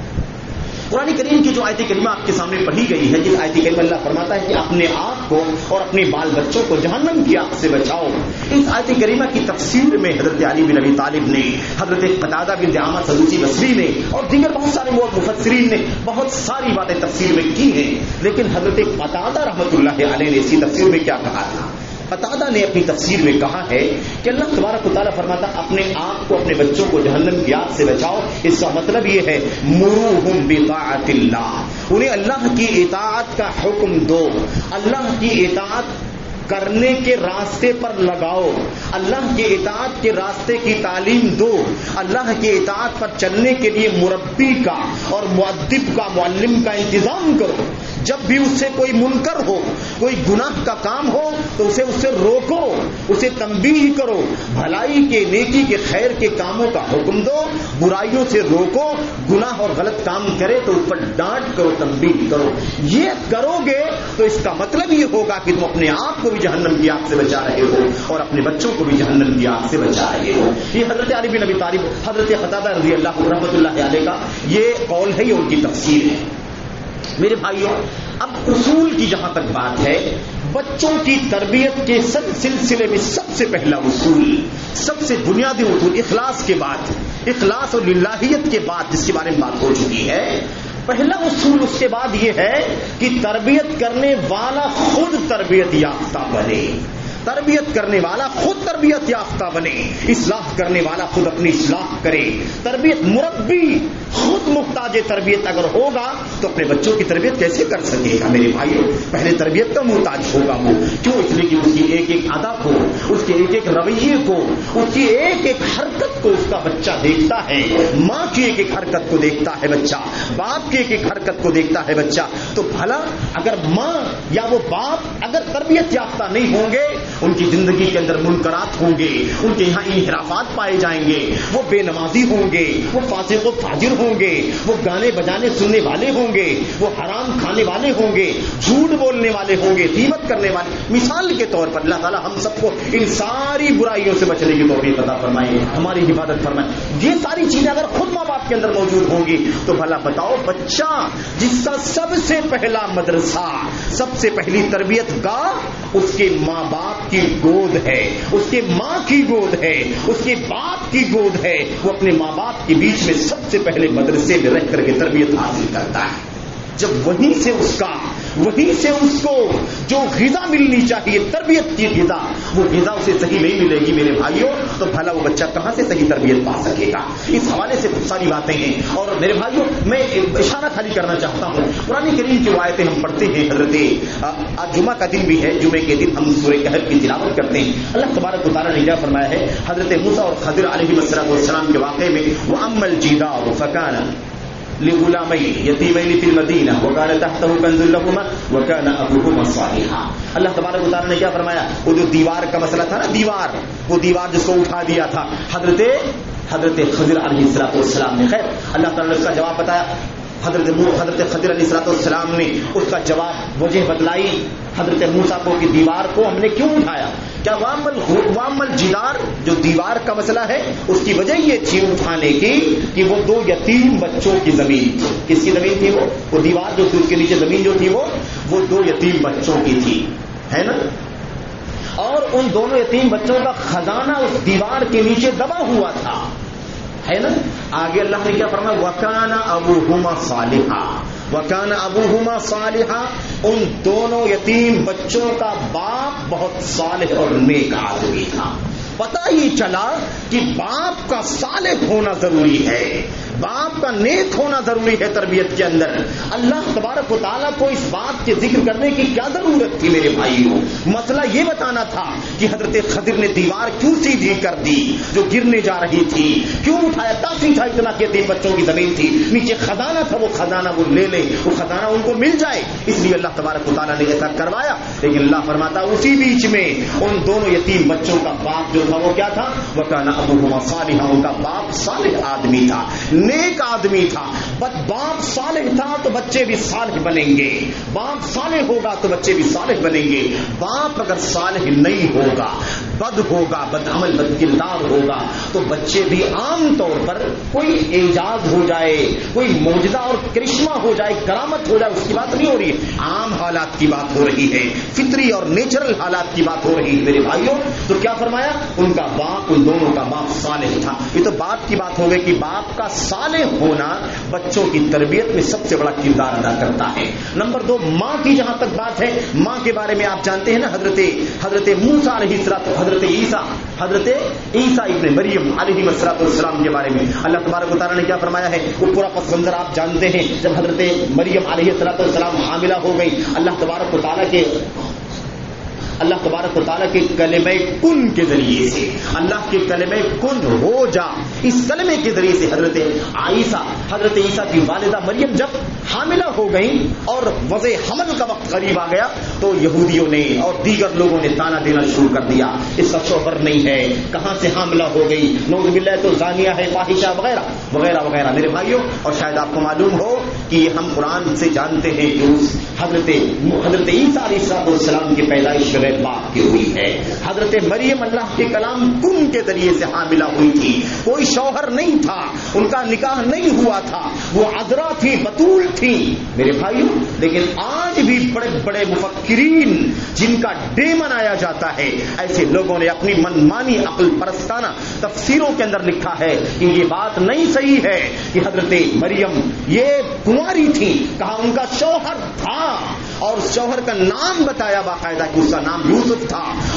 قرآن کریم کی جو آیت کریمہ آپ کے سامنے پڑھی گئی ہے, جس آیت کریمہ اللہ فرماتا ہے کہ اپنے آپ کو اور اپنے بال بچوں کو جہنم کی آگ سے بچاؤ. اس آیت کریمہ کی تفسیر میں حضرت علی بن ابی طالب نے, حضرت قتادہ بن دعامہ سدوسی بصری نے اور دیگر بہت سارے مفسرین نے بہت ساری باتیں تفسیر میں کی ہیں. لیکن حضرت قتادہ رحمۃ اللہ علیہ نے اسی تفسیر میں کیا کہا تھا؟ قتادہ نے اپنی تفسیر میں کہا ہے کہ اللہ تبارک و تعالیٰ فرماتا اپنے آپ کو, اپنے بچوں کو جہنم کی آگ سے بچاؤ. اس کا مطلب یہ ہے مروہم بطاعت اللہ, انہیں اللہ کی اطاعت کا حکم دو, اللہ کی اطاعت کرنے کے راستے پر لگاؤ, اللہ کے اطاعت کے راستے کی تعلیم دو, اللہ کے اطاعت پر چلنے کے لیے مربی کا اور مؤدب کا, معلم کا انتظام کرو. جب بھی اس سے کوئی منکر ہو, کوئی گناہ کا کام ہو تو اسے اس سے روکو, اسے تنبیہ کرو, بھلائی کے, نیکی کے, خیر کے کاموں کا حکم دو, برائیوں سے روکو, گناہ اور غلط کام کرے تو اس پر ڈانٹ کرو, تنبیہ کرو. یہ کرو گے تو اس کا مطلب یہ ہوگا کہ تم اپنے آپ کو بھی جہنم کی آگ سے بچا رہے ہو اور اپنے بچوں کو بھی جہنم کی آگ سے بچا رہے ہو. یہ حضرت علی بن ابی طالب, حضرت قتادہ رضی اللہ رحمۃ اللہ علیہ کا یہ قول ہے, یہ ان کی تفسیر ہے. میرے بھائیوں, اب اصول کی جہاں تک بات ہے, بچوں کی تربیت کے سلسلے میں سب سے پہلا اصول, سب سے بنیادی اصول اخلاص کے بعد, اخلاص اور للہیت کے بعد جس کے بارے میں بات ہو چکی ہے, پہلا اصول اس کے بعد یہ ہے کہ تربیت کرنے والا خود تربیت یافتہ بنے. تربیت کرنے والا خود تربیت یافتہ بنے، اصلاح کرنے والا خود اپنی اصلاح کرے، تربیت مربی خود محتاج تربیت اگر ہوگا تو اپنے بچوں کی تربیت کیسے کر سکے گا؟ میرے بھائیوں، پہلے تربیت کا محتاج ہوگا وہ، کیوں؟ اس لیے کہ اس کی ایک ایک ادا کو، اس کے ایک ایک رویے کو، اس کی ایک ایک حرکت کو اس کا بچہ دیکھتا ہے، ماں کی ایک ایک حرکت کو دیکھتا ہے بچہ، باپ کی ایک ایک حرکت کو دیکھتا ہے بچہ، تو بھلا اگر ماں یا وہ باپ اگر تربیت یافتہ نہیں ہوں گے، ان کی زندگی کے اندر منکرات ہوں گے، ان کے یہاں انحرافات پائے جائیں گے، وہ بے نمازی ہوں گے، وہ فاسق و فاجر ہوں گے، وہ گانے بجانے سننے والے ہوں گے، وہ حرام کھانے والے ہوں گے، جھوٹ بولنے والے ہوں گے، غیبت کرنے والے، مثال کے طور پر اللہ تعالیٰ ہم سب کو ان ساری برائیوں سے بچنے کی توفیق عطا فرمائے، ہماری حفاظت فرمائے۔ یہ ساری چیزیں اگر خود ماں باپ کے اندر موجود ہوں گی تو بھلا بتاؤ بچہ جس کا سب سے پہلا مدرسہ، سب سے پہلی تربیت گاہ اس کے ماں باپ کی گود ہے، اس کے ماں کی گود ہے، اس کے باپ کی گود ہے، وہ اپنے ماں باپ کے بیچ میں سب سے پہلے مدرسے میں رہ کر کے تربیت حاصل کرتا ہے۔ جب وہیں سے اس کا وہیں سے اس کو جو غذا ملنی چاہیے، تربیت کی غذا، وہ غذا اسے صحیح نہیں ملے گی میرے بھائیوں، تو بھلا وہ بچہ کہاں سے صحیح تربیت پا سکے گا؟ اس حوالے سے بہت ساری باتیں ہیں، اور میرے بھائیوں میں اشارہ خالی کرنا چاہتا ہوں، قرآن کریم کی آیتیں ہم پڑھتے ہیں، حضرت آج جمعہ کا دن بھی ہے، جمعے کے دن ہم سورہ کہف کی تلاوت کرتے ہیں، اللہ تبارک و تعالیٰ نے کیا فرمایا ہے حضرت موسیٰ اور خضر علیہ السلام کے واقعے میں، وَأَمَّا الْجِدَارُ فَكَانَ لغلامین یتیمین فی المدینہ وکان تحتہ کنز لہما وکان ابوہما صالحا۔ اللہ تبارک و تعالیٰ نے کیا فرمایا؟ وہ جو دیوار کا مسئلہ تھا نا، دیوار، وہ دیوار جس کو اٹھا دیا تھا حضرت حضرت خضر علیہ السلام نے، خیر اللہ تعالیٰ نے اس کا جواب بتایا، حضرت حضرت خضر علیہ السلام نے اس کا جواب وجہ بتلائی حضرت موسیٰ کو کہ دیوار کو ہم نے کیوں اٹھایا؟ کیا وامل وامل جدار جو دیوار کا مسئلہ ہے اس کی وجہ یہ تھی اٹھانے کی کہ وہ دو یتیم بچوں کی زمین تھی۔ کس کی زمین تھی؟ وہ وہ دیوار جو تھی اس کے نیچے زمین جو تھی وہ وہ دو یتیم بچوں کی تھی، ہے نا، اور ان دونوں یتیم بچوں کا خزانہ اس دیوار کے نیچے دبا ہوا تھا، ہے نا۔ آگے اللہ نے کیا فرمایا؟ وَكَانَ أَبُوهُمَا صَالِحًا وَكَانَ أَبُوهُمَا صَالِحًا، ان دونوں یتیم بچوں کا باپ بہت صالح اور نیک آدمی تھا۔ پتہ ہی چلا کہ باپ کا صالح ہونا ضروری ہے، باپ کا نیک ہونا ضروری ہے تربیت کے اندر۔ اللہ تبارک و تعالیٰ کو اس بات کے ذکر کرنے کی کیا ضرورت تھی میرے بھائیوں؟ مسئلہ یہ بتانا تھا کہ حضرت خضر نے دیوار کیوں سیدھی کر دی جو گرنے جا رہی تھی، کیوں اٹھایا؟ تاکہ تھا اتنا کہ تین بچوں کی زمین تھی، نیچے خزانہ تھا، وہ خزانہ وہ لے لے، وہ خزانہ ان کو مل جائے، اس لیے اللہ تبارک و تعالیٰ نے ایسا کروایا۔ لیکن اللہ فرماتا اسی بیچ میں ان دونوں یتیم بچوں کا باپ جو تھا وہ کیا تھا؟ وَكَانَ أَبُوهُمَا صَالِحًا، ان کا باپ صالح آدمی تھا، نیک آدمی تھا۔ بس باپ صالح تھا تو بچے بھی صالح بنیں گے، باپ صالح ہوگا تو بچے بھی صالح بنیں گے۔ باپ اگر صالح نہیں ہوگا، بد ہوگا، بد عمل بد کردار ہوگا، تو بچے بھی عام طور پر کوئی اعجاز ہو جائے، کوئی معجزہ اور کرشمہ ہو جائے، کرامت ہو جائے، اس کی بات نہیں ہو رہی ہے، عام حالات کی بات ہو رہی ہے، فطری اور نیچرل حالات کی بات ہو رہی ہے میرے بھائیوں۔ تو کیا فرمایا؟ ان کا باپ، ان دونوں کا باپ صالح تھا۔ یہ تو باپ کی بات ہو گئی کہ باپ کا صالح ہونا بچوں کی تربیت میں سب سے بڑا کردار ادا کرتا ہے۔ نمبر دو، ماں کی جہاں تک بات ہے، ماں کے بارے میں آپ جانتے ہیں نا، حضرت حضرت موسیٰ علیہ السلام، حضرت عیسیٰ حضرت عیسیٰ ابن مریم علیہ السلام کے بارے میں اللہ تبارک و تعالیٰ نے کیا فرمایا ہے؟ وہ پورا پس منظر آپ جانتے ہیں، جب حضرت مریم علیہ السلام حاملہ ہو گئی، اللہ تبارک و تعالیٰ کے اللہ تبارک و تعالیٰ کے کلمہ کن کے ذریعے سے، اللہ کے کلمہ کن ہو جا، اس کلمے کے ذریعے سے حضرت عیسیٰ حضرت عیسیٰ کی والدہ مریم جب حاملہ ہو گئیں اور وضع حمل کا وقت قریب آ گیا تو یہودیوں نے اور دیگر لوگوں نے تانا دینا شروع کر دیا، اس کا شوہر نہیں ہے، کہاں سے حاملہ ہو گئی، نعوذ باللہ تو زانیہ ہے، فاحشہ وغیرہ وغیرہ وغیرہ۔ میرے بھائیوں، اور شاید آپ کو معلوم ہو کہ ہم قرآن سے جانتے ہیں کہ اس حضرت حضرت عیسیٰ علیہ السلام کی پیدائش غیر باپ کی ہوئی ہے، حضرت مریم اللہ کے کلام کن کے ذریعے سے حاملہ ہوئی تھی، کوئی شوہر نہیں تھا، ان کا نکاح نہیں ہوا تھا، وہ عذرا تھی، بتول تھی میرے بھائیوں۔ لیکن آج بھی بڑے بڑے مفکرین جن کا ڈے منایا جاتا ہے، ایسے لوگوں نے اپنی منمانی عقل پرستانہ تفسیروں کے اندر لکھا ہے کہ یہ بات نہیں صحیح ہے کہ حضرت مریم یہ کنواری تھی، کہا ان کا شوہر تھا اور شوہر کا نام بتایا باقاعدہ کہ اس کا نام یوسف تھا،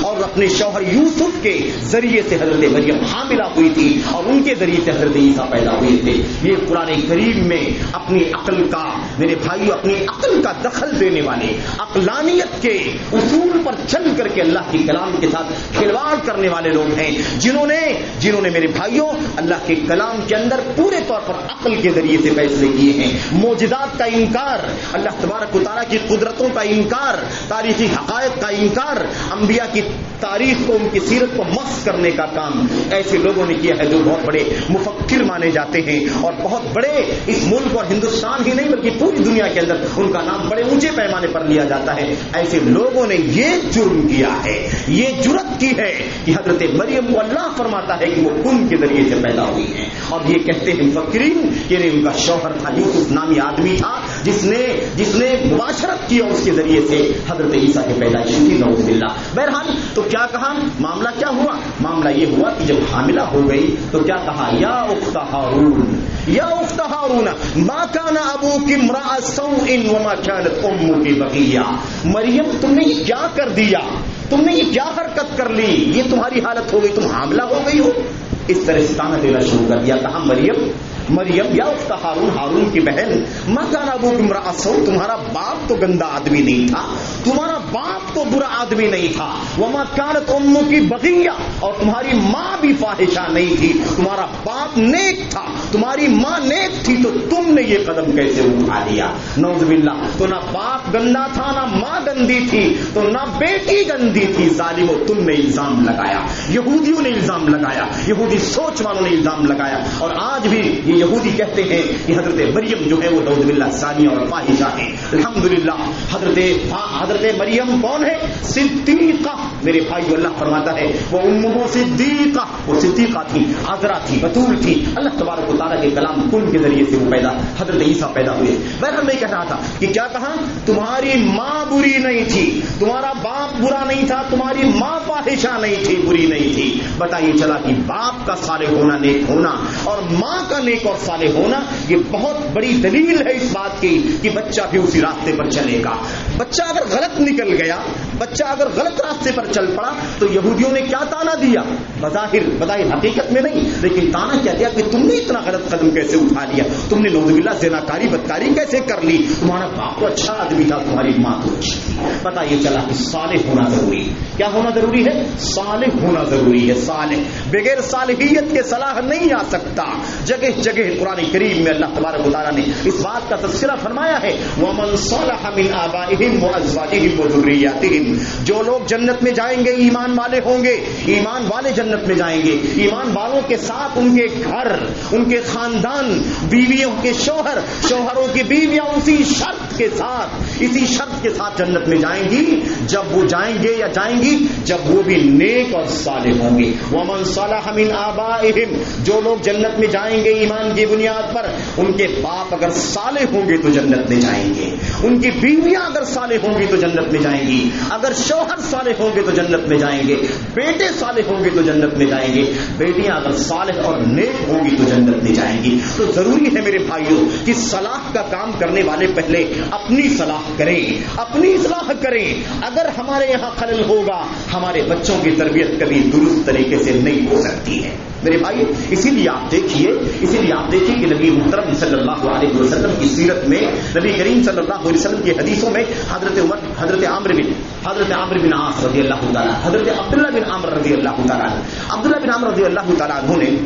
اور اپنے شوہر یوسف کے ذریعے سے حضرت مریم حاملہ ہوئی تھی اور ان کے ذریعے سے حضرت عیسیٰ پیدا ہوئے تھے. یہ قرآن کریم میں اپنی عقل کا میرے بھائیو اپنی عقل کا دخل دینے والے, عقلانیت کے اصول پر چل کر کے اللہ کے کلام کے ساتھ کھلواڑ کرنے والے لوگ ہیں, جنہوں نے جنہوں نے میرے بھائیوں اللہ کے کلام کے اندر پورے طور پر عقل کے ذریعے سے فیصلے کیے ہیں. معجزات کا انکار, اللہ تبارک و تعالیٰ کی قدرتوں کا انکار, تاریخی حقائق کا انکار, انبیاء کی تاریخ کو ان کی سیرت کو مس کرنے کا کام ایسے لوگوں نے کیا ہے جو بہت بڑے مفکر مانے جاتے ہیں اور بہت بڑے اس ملک اور ہندوستان ہی نہیں بلکہ پوری دنیا کے اندر ان کا نام بڑے اونچے پیمانے پر لیا جاتا ہے. ایسے لوگوں نے یہ جرم کیا ہے, یہ جرت کی ہے کہ حضرت مریم کو اللہ فرماتا ہے کہ وہ کن کے ذریعے سے پیدا ہوئی ہے, اور یہ کہتے ہیں مفکرین کہ ان کا شوہر تھا یوسف نامی آدمی تھا جس نے جس نے مباشرت کی اور اس کے ذریعے سے حضرت عیسیٰ کی پیدائش کی, نعوذ باللہ. بہرحال تو کیا کہا, معاملہ کیا ہوا؟ معاملہ یہ ہوا کہ جب حاملہ ہو گئی تو کیا کہا, یا اخت ہارون یا اخت ہارون ما کان ابوک امرأ سوء وما کانت امک بغیہ. مریم تم نے یہ کیا کر دیا, تم نے یہ کیا حرکت کر لی, یہ تمہاری حالت ہو گئی, تم حاملہ ہو گئی ہو. اس طرح سے تانا دینا شروع کر دیا. کہا مریم مریم یا اخت ہارون, ہارون کی بہن, ما کان ابوک امرأ سوء, تمہارا باپ تو گندا آدمی نہیں تھا, تمہارا باپ تو برا آدمی نہیں تھا, وما کانت امک بغیہ, اور تمہاری ماں بھی فاحشہ نہیں تھی, تمہارا باپ نیک تھا, تمہاری ماں نیک تھی, تو تم نے یہ قدم کیسے اٹھا لیا؟ نعوذ باللہ. تو نہ باپ گندا تھا, نہ ماں گندی تھی, تو نہ بیٹی گندی تھی. ظالمو, تم نے الزام لگایا, یہودیوں نے الزام لگایا, یہودی سوچ والوں نے الزام لگایا, اور آج بھی یہودی کہتے ہیں کہ حضرت مریم جو ہے وہ نعوذ باللہ ثانیہ اور فاحشہ ہیں. الحمدللہ حضرت حضرت مریم کون ہے؟ صدیقہ. میرے بھائی اللہ فرماتا ہے وہ امہ صدیقہ, وہ صدیقہ تھی, عذرا تھی, بتول تھی. اللہ تبارک و تعالیٰ کے کلام کن کے ذریعے سے وہ پیدا حضرت عیسیٰ پیدا ہوئے. بہرحال میں کہہ رہا تھا کہ کیا کہا, تمہاری ماں بری نہیں تھی, تمہارا باپ برا نہیں تھا, تمہاری ماں فاحشہ نہیں تھی, بری نہیں تھی. بتائیے چلا کہ باپ کا صالح ہونا, نیک ہونا, اور ماں کا نیک اور صالح ہونا, یہ بہت بڑی دلیل ہے اس بات کی کہ بچہ بھی اسی راستے پر چلے گا. بچہ اگر غلط نکل گیا, بچہ اگر غلط راستے پر چل پڑا, تو یہودیوں نے کیا تانا دیا, بظاہر بظاہر حقیقت میں نہیں, لیکن تانا کیا دیا کہ تم نے اتنا غلط قدم کیسے اٹھا لیا, تم نے نعوذ باللہ زناکاری بدکاری کیسے کر لی, تمہارا باپ تو اچھا آدمی تھا, تمہاری ماں تو اچھی تھی. پتا یہ چلا کہ صالح ہونا ضروری. کیا ہونا ضروری ہے؟ صالح ہونا ضروری ہے. صالح بغیر صالحیت کے صلاح نہیں آ سکتا. جگہ جگہ قرآن کریم میں اللہ تبارک و تعالیٰ نے اس بات کا تذکرہ فرمایا ہے, وَمَنْ صَلَحَ مِنْ آبَائِهِمْ وَأَزْوَاجِهِمْ وَذُرِّيَّاتِهِمْ. جو لوگ جنت میں جائیں گے ایمان والے ہوں گے, ایمان والے جنت میں جائیں گے, ایمان والوں کے ساتھ ان کے گھر, ان کے خاندان, بیویوں کے شوہر, شوہروں کی بیویاں اسی شرط کے ساتھ اسی شرط کے ساتھ جنت میں جائیں گی جب وہ جائیں گے یا جائیں گی جب وہ بھی نیک اور صالح ہوں گے. وَمَنْ صَلَحَ مِنْ آبَائِهِمْ, جو لوگ جنت میں جائیں گے ایمان کی بنیاد پر, ان کے باپ اگر صالح ہوں گے تو جنت میں جائیں گے, ان کی بیویاں اگر صالح ہوں گی تو جنت میں جائیں گی, اگر شوہر صالح ہوں گے تو جنت میں جائیں گے, بیٹے صالح ہوں گے تو جنت میں جائیں گے, بیٹیاں اگر صالح اور نیک ہوں گی تو جنت میں جائیں گی. تو ضروری ہے میرے بھائیوں کہ صلاح کا کام کرنے والے پہلے اپنی صلاح کریں, اپنی اصلاح کریں. اگر ہمارے یہاں خلل ہوگا, ہمارے بچوں کی تربیت کبھی درست طریقے سے نہیں ہو سکتی ہے میرے بھائی. اسی لیے آپ دیکھیے اسی لیے آپ دیکھیے کہ نبی محترم صلی اللہ علیہ وسلم کی سیرت میں, نبی کریم صلی اللہ علیہ وسلم کی حدیثوں میں حضرت عمر, حضرت عامر بن حضرت عامر بن عاص رضی اللہ تعالیٰ, حضرت عبداللہ بن عامر رضی اللہ تعالیٰ عبداللہ بن عامر رضی اللہ تعالیٰ عنہ نے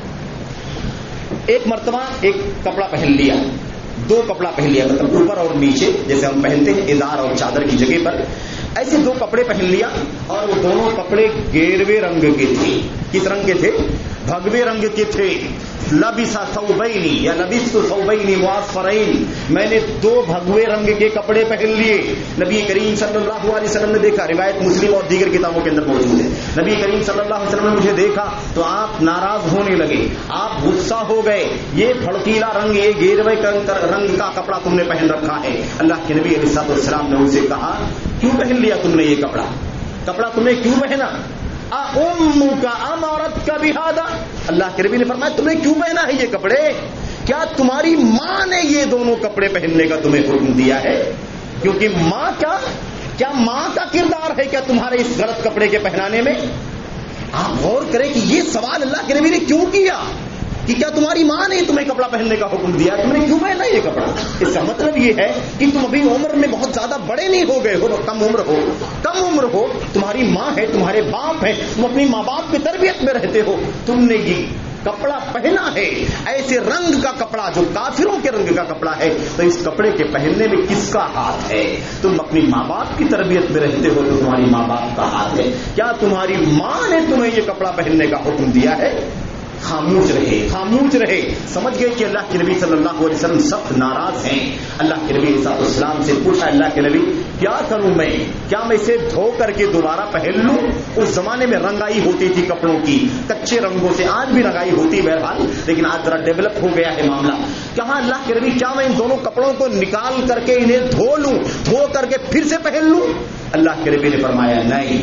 ایک مرتبہ ایک کپڑا پہن لیا, دو کپڑا پہن لیا, مطلب اوپر اور نیچے جیسے ہم پہنتے ہیں ازار اور چادر کی جگہ پر, ایسے دو کپڑے پہن لیا, اور وہ دونوں کپڑے گیروے رنگ کے تھے. کس رنگ کے تھے؟ بھگوے رنگ کے تھے. لبسا ثوبین یا لبست ثوبین معصفرین, میں نے دو بھگوے رنگ کے کپڑے پہن لیے. نبی کریم صلی اللہ علیہ وسلم نے دیکھا, روایت مسلم اور دیگر کتابوں کے اندر موجود ہے, نبی کریم صلی اللہ علیہ وسلم نے مجھے دیکھا تو آپ ناراض ہونے لگے, آپ غصہ ہو گئے. یہ بھڑکیلا رنگ, یہ گیروے رنگ کا کپڑا تم نے پہن رکھا ہے. اللہ کے نبی علیہ السلام نے اسے کہا, کیوں پہن لیا تم نے یہ کپڑا, کپڑا تم نے کیوں پہنا؟ امک امرت کا بہذا, اللہ کے نبی نے فرمایا تم نے کیوں پہنا ہے یہ کپڑے؟ کیا تمہاری ماں نے یہ دونوں کپڑے پہننے کا تمہیں حکم دیا ہے؟ کیونکہ ماں کیا کیا ماں کا کردار ہے کیا تمہارے اس غلط کپڑے کے پہنانے میں؟ آپ غور کریں کہ یہ سوال اللہ کے نبی نے کیوں کیا کہ کیا تمہاری ماں نے تمہیں کپڑا پہننے کا حکم دیا؟ تم نے کیوں پہنا یہ کپڑا؟ اس کا مطلب یہ ہے کہ تم ابھی عمر میں بہت زیادہ بڑے نہیں ہو گئے ہو، کم عمر ہو کم عمر ہو تمہاری ماں ہے، تمہارے باپ ہے، تم اپنی ماں باپ کی تربیت میں رہتے ہو، تم نے یہ کپڑا پہنا ہے ایسے رنگ کا کپڑا جو کافروں کے رنگ کا کپڑا ہے، تو اس کپڑے کے پہننے میں کس کا ہاتھ ہے؟ تم اپنی ماں باپ کی تربیت میں رہتے ہو تو تمہاری ماں باپ کا ہاتھ ہے۔ کیا تمہاری ماں نے تمہیں یہ کپڑا پہننے کا حکم دیا ہے؟ خاموش رہے خاموش رہے سمجھ گئے کہ اللہ کے نبی صلی اللہ علیہ وسلم سخت ناراض ہیں۔ اللہ کے نبی علیہ الصلوۃ والسلام سے پوچھا، اللہ کے نبی کیا کروں میں؟ کیا میں اسے دھو کر کے دوبارہ پہن لوں؟ اس زمانے میں رنگائی ہوتی تھی کپڑوں کی، کچے رنگوں سے، آج بھی رنگائی ہوتی بہرحال، لیکن آج ذرا ڈیولپ ہو گیا ہے معاملہ۔ کہا اللہ کے نبی کیا میں ان دونوں کپڑوں کو نکال کر کے انہیں دھو لوں، دھو کر کے پھر سے پہن لوں؟ اللہ کے نبی نے فرمایا نہیں،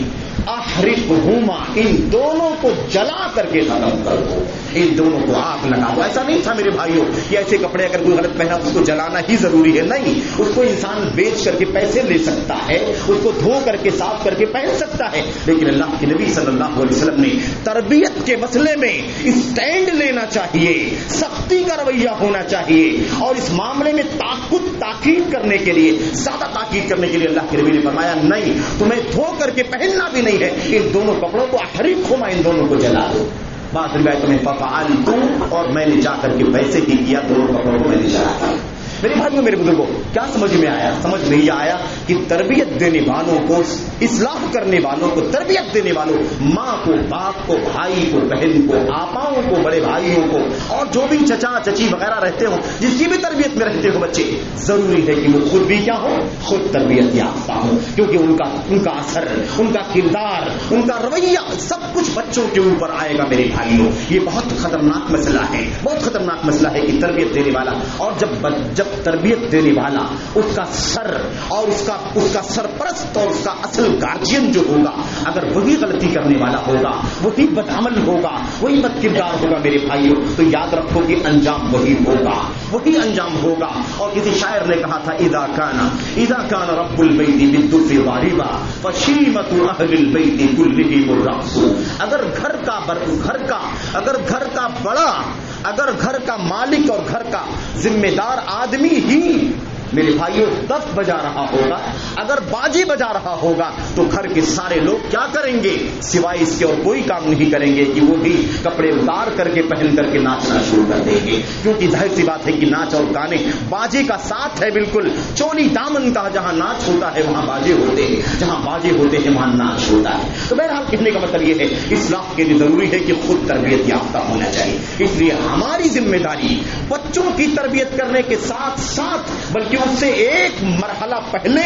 احرقہما، ان دونوں کو جلا کر کے ختم کر دو، ان دونوں کو آگ لگا دو۔ ایسا نہیں تھا میرے بھائیوں کہ ایسے کپڑے اگر کوئی غلط پہنا تو اس کو جلانا ہی ضروری ہے، نہیں، اس کو انسان بیچ کر کے پیسے لے سکتا ہے، اس کو دھو کر کے صاف کر کے پہن سکتا ہے، لیکن اللہ کے نبی صلی اللہ علیہ وسلم نے تربیت کے مسئلے میں اسٹینڈ لینا چاہیے، سختی کا رویہ ہونا چاہیے، اور اس معاملے میں تاکید تاکید کرنے کے لیے، زیادہ تاکید کرنے کے لیے اللہ کے نبی نے فرمایا نہیں، تمہیں دھو کر کے پہننا بھی نہیں ہے، ان دونوں کپڑوں کو احرقہما، ان دونوں کو جلا دو۔ بعض روایتوں میں ففعلت، اور میں نے جا کر کے ویسے ہی کیا، دونوں کپڑوں کو میں نے جلا دیا۔ میرے بھائیوں میرے بزرگوں، کیا سمجھ میں آیا؟ سمجھ میں یہ آیا کہ تربیت دینے والوں کو، اصلاح کرنے والوں کو، تربیت دینے والوں، ماں کو، باپ کو، بھائی کو، بہن کو، آپاؤں کو، بڑے بھائیوں کو، اور جو بھی چچا چچی وغیرہ رہتے ہوں، جس کی بھی تربیت میں رہتے ہو بچے، ضروری ہے کہ وہ خود بھی کیا ہو، خود تربیت یافتہ ہو، کیونکہ ان کا ان کا اثر، ان کا کردار، ان کا رویہ، سب کچھ بچوں کے اوپر آئے گا۔ میرے بھائیوں یہ بہت خطرناک مسئلہ ہے، بہت خطرناک مسئلہ ہے کہ تربیت دینے والا، اور جب جب تربیت دینے والا، اس کا سر اور اس کا اس کا سرپرست اور اس کا اصل گارجین جو ہوگا، اگر وہی غلطی کرنے والا ہوگا، وہی بدعمل ہوگا، وہی بد کردار ہوگا میرے بھائیوں، تو یاد رکھو کہ انجام وہی ہوگا، وہی انجام ہوگا۔ اور کسی شاعر نے کہا تھا، اذا کان اذا کان رب البیت بالدف ضاربا فشیمۃ اہل البیت کلہم الرقص، اگر گھر کا گھر کا اگر گھر کا بڑا اگر گھر کا مالک اور گھر کا ذمہ دار آدمی ہی میرے بھائیوں دف بجا رہا ہوگا، اگر باجی بجا رہا ہوگا، تو گھر کے سارے لوگ کیا کریں گے؟ سوائے اس کے اور کوئی کام نہیں کریں گے کہ وہ بھی کپڑے اتار کر کے پہن کر کے ناچنا شروع کر دیں گے، کیونکہ ظاہر سی بات ہے کہ ناچ اور گانے باجے کا ساتھ ہے، بالکل چولی دامن کا، جہاں ناچ ہوتا ہے وہاں باجے ہوتے ہیں، جہاں باجے ہوتے ہیں وہاں ناچ ہوتا ہے۔ تو بہرحال کہنے کا مطلب یہ ہے، اصلاح کے لیے ضروری ہے کہ خود تربیت یافتہ ہونا چاہیے۔ اس لیے ہماری ذمہ داری بچوں کی تربیت کرنے کے ساتھ ساتھ، بلکہ اس سے ایک مرحلہ پہلے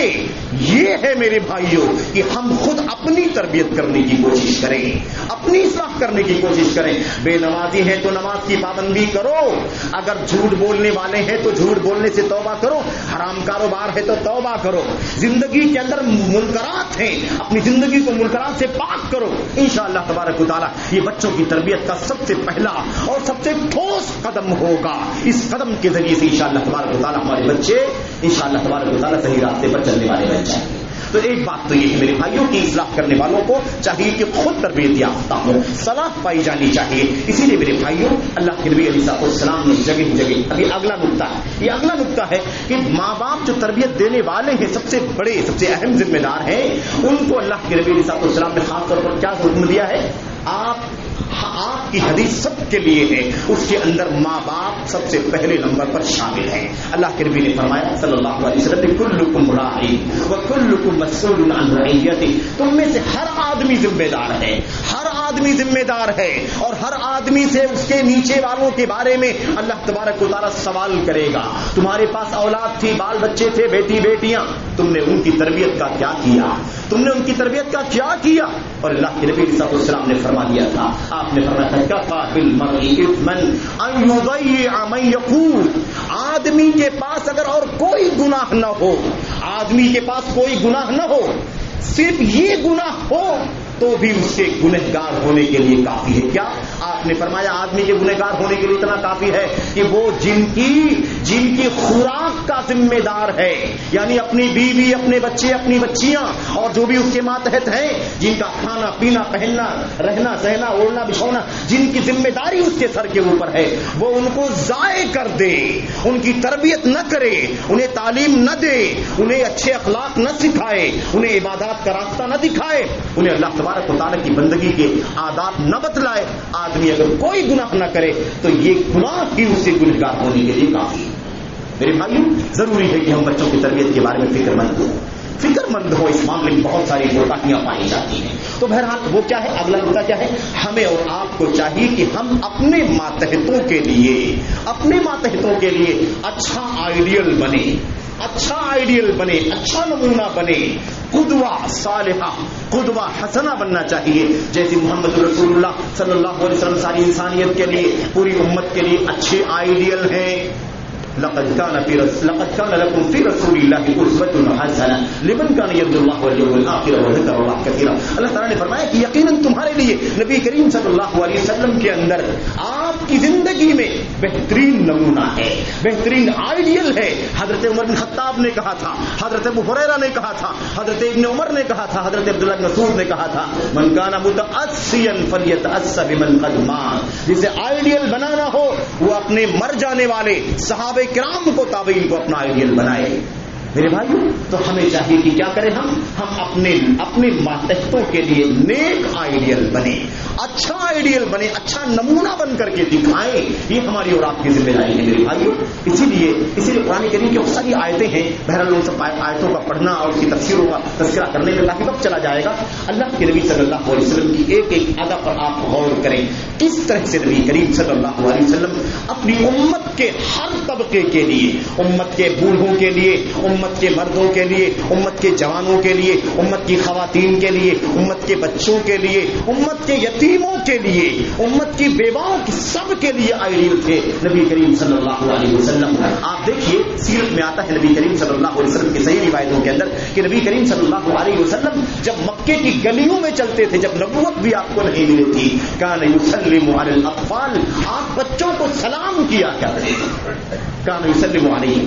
یہ ہے میرے بھائیوں کہ ہم خود اپنی تربیت کرنے کی کوشش کریں، اپنی اصلاح کرنے کی کوشش کریں۔ بے نمازی ہیں تو نماز کی پابندی کرو، اگر جھوٹ بولنے والے ہیں تو جھوٹ بولنے سے توبہ کرو، حرام کاروبار ہے تو توبہ کرو، زندگی کے اندر منکرات ہیں، اپنی زندگی کو منکرات سے پاک کرو۔ انشاءاللہ تبارک و تعالیٰ یہ بچوں کی تربیت کا سب سے پہلا اور سب سے ٹھوس قدم ہوگا۔ اس قدم کے ذریعے سے انشاءاللہ تبارک و تعالیٰ ہمارے بچے انشاءاللہ تبارک و تعالیٰ صحیح راستے پر چلنے والے بن جائیں گے۔ تو ایک بات تو یہ ہے میرے بھائیوں کی اصلاح کرنے والوں کو چاہیے کہ خود تربیت یافتہ ہو، صلاح پائی جانی چاہیے۔ اسی لیے میرے بھائیوں اللہ کے نبی علیہ السلام نے جگہ جگہ، ابھی اگلا نقطہ ہے، یہ اگلا نقطہ ہے کہ ماں باپ جو تربیت دینے والے ہیں، سب سے بڑے سب سے اہم ذمہ دار ہیں، ان کو اللہ کے نبی علیہ السلام نے خاص طور پر کیا حکم دیا ہے؟ آپ آپ کی حدیث سب کے لیے ہے، اس کے اندر ماں باپ سب سے پہلے نمبر پر شامل ہیں۔ اللہ کے نبی نے فرمایا صلی اللہ علیہ وسلم، کلکم راعی وکلکم مسئول عن رعیتہ، تم میں سے ہر آدمی ذمہ دار ہے، ہر آدمی ذمہ دار ہے، اور ہر آدمی سے اس کے نیچے والوں کے بارے میں اللہ تبارک و تعالیٰ سوال کرے گا۔ تمہارے پاس اولاد تھی، بال بچے تھے، بیٹی بیٹیاں، تم نے ان کی تربیت کا کیا کیا؟ تم نے ان کی تربیت کا کیا کیا؟ اور اللہ کے نبی صلی اللہ علیہ وسلم نے فرما دیا تھا، آپ نے فرمایا تھا کفا بالمرء اثما ان یضیع من یقول، آدمی کے پاس اگر اور کوئی گناہ نہ ہو، آدمی کے پاس کوئی گناہ نہ ہو، صرف یہ گناہ ہو تو بھی اس کے گنہگار ہونے کے لیے کافی ہے۔ کیا آپ نے فرمایا؟ آدمی کے گنہگار ہونے کے لیے اتنا کافی ہے کہ وہ جن کی جن کی خوراک کا ذمہ دار ہے، یعنی اپنی بیوی، اپنے بچے، اپنی بچیاں اور جو بھی اس کے ماتحت ہیں، جن کا کھانا پینا، پہننا، رہنا سہنا، اوڑھنا بچھونا، جن کی ذمہ داری اس کے سر کے اوپر ہے، وہ ان کو ضائع کر دے، ان کی تربیت نہ کرے، انہیں تعلیم نہ دے، انہیں اچھے اخلاق نہ سکھائے، انہیں عبادات کا راستہ نہ دکھائے، انہیں اللہ تبارک و تعالیٰ کی بندگی کے آداب نہ بتلائے، آدمی اگر کوئی گناہ نہ کرے تو یہ گناہ ہی اسے گنہگار ہونے کے لیے کافی ہے۔ میرے بھائیوں، ضروری ہے کہ ہم بچوں کی تربیت کے بارے میں فکر مند ہوں فکر مند ہو اس معاملے میں بہت ساری کوتاہیاں پائی جاتی ہیں۔ تو بہرحال وہ کیا ہے، اگلا نقطہ کیا ہے، ہمیں اور آپ کو چاہیے کہ ہم اپنے ماتحتوں کے لیے اپنے ماتحتوں کے لیے اچھا آئیڈیل بنے اچھا آئیڈیل بنے اچھا نمونہ بنے، قدوہ صالحہ، قدوہ حسنہ بننا چاہیے، جیسے محمد رسول اللہ صلی اللہ علیہ وسلم ساری انسانیت کے لیے، پوری امت کے لیے اچھے آئیڈیل ہیں۔ لقد كان في لقد كان لكم في رسول الله اسوة حسنة لمن كان يرجو الله واليوم الآخر وذكر الله كثيرا۔ اللہ تعالیٰ نے فرمایا کہ یقیناً تمہارے لیے نبی کریم صلی اللہ علیہ وسلم کے اندر آپ کی زندگی میں بہترین نمونہ ہے، بہترین آئیڈیل ہے۔ حضرت عمر بن خطاب نے کہا تھا، حضرت ابو ہریرہ نے کہا تھا، حضرت ابن عمر نے کہا تھا، حضرت عبداللہ بن مسعود نے کہا تھا، من كان متأسيا فليتأس بمن قد مات۔ جسے آئیڈیل بنانا ہو وہ اپنے مر جانے والے صحابہ کرام کو، تابعین کو اپنا آئیڈیل بنائے۔ میرے بھائیوں، تو ہمیں چاہیے کہ کیا کریں، ہم ہم اپنے اپنے ماتحتوں کے لیے نیک آئیڈیل بنے، اچھا آئیڈیل بنے، اچھا نمونہ بن کر کے دکھائیں۔ یہ ہماری اور آپ کی ذمہ داری ہے میرے بھائیوں۔ اسی لیے اسی لیے قرآن کریم کی بہت ساری آیتیں ہیں، بہرحال ان سب آیتوں کا پڑھنا اور اس کی تفسیروں کا تذکرہ کرنے میں کافی وقت چلا جائے گا۔ اللہ کے نبی صلی اللہ علیہ وسلم کی ایک ایک ادا پر آپ غور کریں، کس طرح سے نبی کریم صلی اللہ علیہ وسلم اپنی امت کے ہر طبقے کے لیے، امت کے بوڑھوں کے لیے، امت کے مردوں کے لیے، امت کے جوانوں کے لیے، امت کی خواتین کے لیے، امت کے بچوں کے لیے، امت کے یتیموں کے لیے، امت کی بیواؤں کی، سب کے لیے آئیڈیل تھے نبی کریم صلی اللہ علیہ وسلم۔ آپ دیکھیے سیرت میں آتا ہے نبی کریم صلی اللہ علیہ وسلم کی صحیح روایتوں کے اندر کہ نبی کریم صلی اللہ علیہ وسلم جب مکے کی گلیوں میں چلتے تھے، جب نبوت بھی آپ کو نہیں ملی تھی، کان یسلم علی الاطفال، آپ بچوں کو سلام کیا کرتے تھے، کان یسلم علیہم،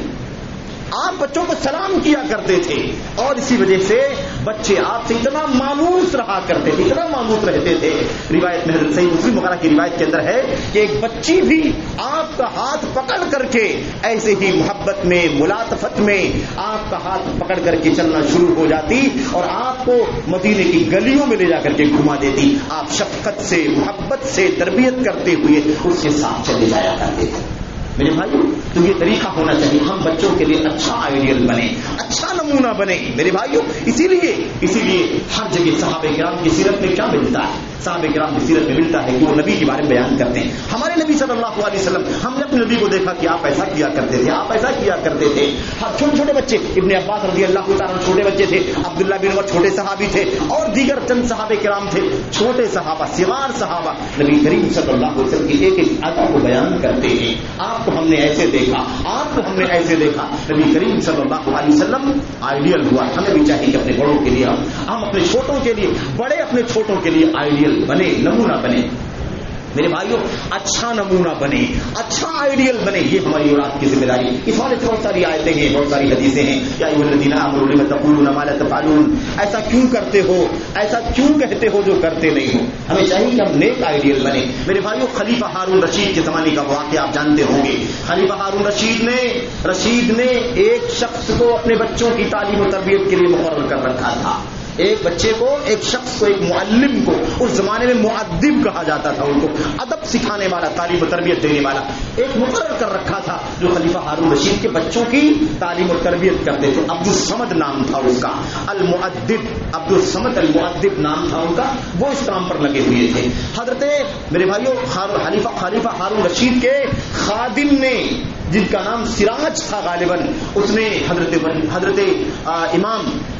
آپ بچوں کو سلام کیا کرتے تھے، اور اسی وجہ سے بچے آپ سے اتنا مانوس رہا کرتے تھے، اتنا مانوس رہتے تھے۔ روایت میں صحیح مسلم وغیرہ کی روایت کے اندر ہے کہ ایک بچی بھی آپ کا ہاتھ پکڑ کر کے ایسے ہی محبت میں، ملاطفت میں آپ کا ہاتھ پکڑ کر کے چلنا شروع ہو جاتی اور آپ کو مدینے کی گلیوں میں لے جا کر کے گھما دیتی۔ آپ شفقت سے، محبت سے تربیت کرتے ہوئے اس کے ساتھ چلے جایا کرتے تھے۔ میرے بھائیوں، تو یہ طریقہ ہونا چاہیے، ہم بچوں کے لیے اچھا آئیڈیل بنے، اچھا نمونہ بنے میرے بھائیوں۔ اسی لیے اسی لیے ہر جگہ صحابہ کرام کی سیرت میں کیا ملتا ہے، صحابہ کرام کی سیرت میں ملتا ہے کہ وہ نبی کے بارے میں بیان کرتے ہیں۔ ہمارے نبی صلی اللہ علیہ وسلم، ہم نے اپنے نبی کو دیکھا کہ آپ ایسا کیا کرتے تھے، آپ ایسا کیا کرتے تھے۔ ہر چھوٹے چھوٹے بچے، ابن عباس رضی اللہ تعالیٰ عنہ چھوٹے بچے تھے، عبداللہ بن عمر چھوٹے صحابی تھے، اور دیگر چند صحابہ کرام تھے، چھوٹے صحابہ، صغار صحابہ، نبی کریم صلی اللہ علیہ وسلم کی ایک ایک عطا کو بیان کرتے ہیں۔ آپ کو ہم نے ایسے دیکھا، آپ کو ہم نے ایسے دیکھا، نبی کریم صلی اللہ علیہ وسلم آئیڈیل ہوا۔ ہمیں بھی چاہیے کہ اپنے بڑوں کے لیے، ہم ہم اپنے چھوٹوں کے لیے، بڑے اپنے چھوٹوں کے لیے آئیڈیل بنے، نمونہ بنے میرے بھائیوں، اچھا نمونہ بنے، اچھا آئیڈیل بنے، یہ ہماری اور آپ کی ذمہ داری۔ اس والے سے بہت ساری آیتیں ہیں، بہت ساری حدیثیں ہیں، یا ایھا الذین آمنوا لم تقولون ما لا تفعلون، ایسا کیوں کرتے ہو، ایسا کیوں کہتے ہو جو کرتے نہیں ہو۔ ہمیں چاہیے کہ ہم نیک آئیڈیل بنے میرے بھائیوں۔ خلیفہ ہارون رشید کے زمانے کا واقعہ آپ جانتے ہوں گے۔ خلیفہ ہارون رشید نے رشید نے ایک شخص کو اپنے بچوں کی تعلیم و تربیت کے لیے مقرر کر رکھا تھا، ایک بچے کو، ایک شخص کو، ایک معلم کو، اس زمانے میں مؤدب کہا جاتا تھا، ان کو ادب سکھانے والا، تعلیم و تربیت دینے والا ایک مقرر کر رکھا تھا، جو خلیفہ ہارون رشید کے بچوں کی تعلیم و تربیت کرتے تھے۔ عبد الصمد نام تھا اس کا، المؤدب، عبد الصمد المؤدب نام تھا ان کا، وہ اس کام پر لگے ہوئے تھے۔ حضرت میرے بھائیوں خلیفہ خلیفہ ہارون رشید کے خادم نے، جن کا نام سراج تھا غالباً، اس نے حضرت حضرت امام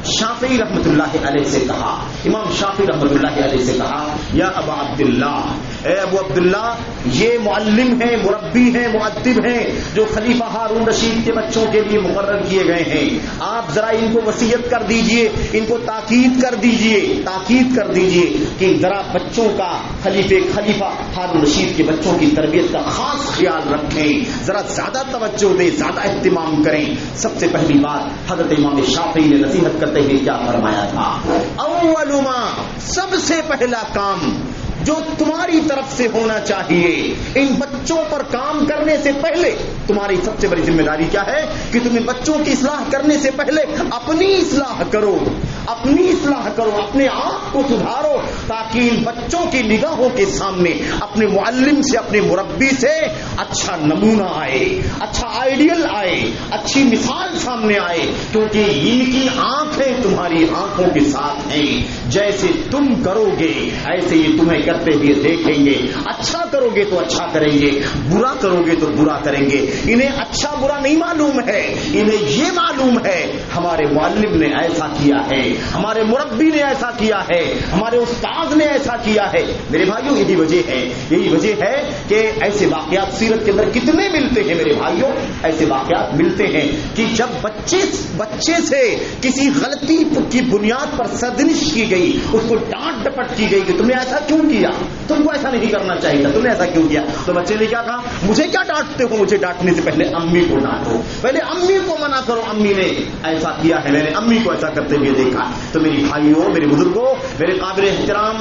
شافعی رحمۃ اللہ علیہ سے کہا، امام شافعی رحمۃ اللہ علیہ سے کہا یا ابا عبداللہ، اے ابو عبداللہ، یہ معلم ہیں، مربی ہیں، مؤدب ہیں جو خلیفہ ہارون رشید کے بچوں کے لیے مقرر کیے گئے ہیں، آپ ذرا ان کو وصیت کر دیجئے، ان کو تاکید کر دیجئے تاکید کر دیجئے کہ ذرا بچوں کا خلیفہ خلیفہ ہارون رشید کے بچوں کی تربیت کا خاص خیال رکھیں، ذرا زیادہ توجہ دیں، زیادہ اہتمام کریں۔ سب سے پہلی بات حضرت امام شافعی نے نصیحت کرتے ہوئے کیا فرمایا تھا؟ اول ما، سب سے پہلا کام جو تمہاری طرف سے ہونا چاہیے، ان بچوں پر کام کرنے سے پہلے تمہاری سب سے بڑی ذمہ داری کیا ہے کہ تم ان بچوں کی اصلاح کرنے سے پہلے اپنی اصلاح کرو، اپنی اصلاح کرو، اپنے آپ کو سدھارو، تاکہ ان بچوں کی نگاہوں کے سامنے اپنے معلم سے، اپنے مربی سے اچھا نمونہ آئے، اچھا آئیڈیل آئے، اچھی مثال سامنے آئے، کیونکہ ان کی آنکھیں تمہاری آنکھوں کے ساتھ ہیں، جیسے تم کرو گے ایسے ہی تمہیں کرتے ہوئے دیکھیں گے، اچھا کرو گے تو اچھا کریں گے، برا کرو گے تو برا کریں گے۔ انہیں اچھا برا نہیں معلوم ہے، انہیں یہ معلوم ہے ہمارے معلم نے ایسا کیا ہے، ہمارے مربی نے ایسا کیا ہے، ہمارے استاد نے ایسا کیا ہے۔ میرے بھائیوں یہی وجہ ہے یہی وجہ ہے کہ ایسے واقعات سیرت کے اندر کتنے ملتے ہیں میرے بھائیوں، ایسے واقعات ملتے ہیں کہ جب بچے بچے سے کسی غلطی کی بنیاد پر سرزنش کی گئی، اس کو ڈانٹ ڈپٹ کی گئی کہ تم نے ایسا کیوں کیا، تم کو ایسا نہیں کرنا چاہیے تھا، تم نے ایسا کیوں کیا، تو بچے نے کیا کہا؟ مجھے کیا ڈانٹتے ہو، مجھے ڈانٹنے سے پہلے امی کو ڈانٹو، پہلے امی کو منع کرو، امی نے ایسا کیا ہے، میں نے امی کو ایسا کرتے ہوئے دیکھا۔ تو میری بھائیوں، میرے بزرگوں، میرے قابل احترام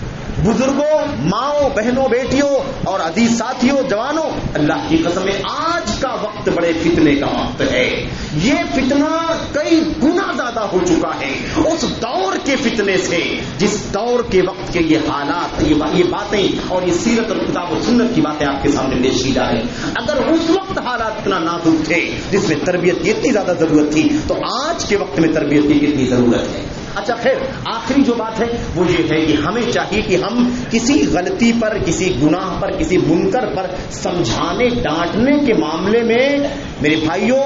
بزرگوں، ماؤں، بہنوں، بیٹیوں اور عزیز ساتھیوں، جوانوں، اللہ کی قسم آج کا وقت بڑے فتنے کا وقت ہے۔ یہ فتنہ کئی گنا زیادہ ہو چکا ہے اس دور کے فتنے سے، جس دور کے وقت کے یہ حالات، یہ باتیں اور یہ سیرت اور کتاب و سنت کی باتیں آپ کے سامنے پیش کی جا رہی ہیں۔ اگر اس وقت حالات اتنا نازک تھے جس میں تربیت کی اتنی زیادہ ضرورت تھی، تو آج کے وقت میں تربیت کی کتنی ضرورت ہے۔ اچھا خیر، آخری جو بات ہے وہ یہ ہے کہ ہمیں چاہیے کہ ہم کسی غلطی پر، کسی گناہ پر، کسی منکر پر سمجھانے ڈانٹنے کے معاملے میں میرے بھائیوں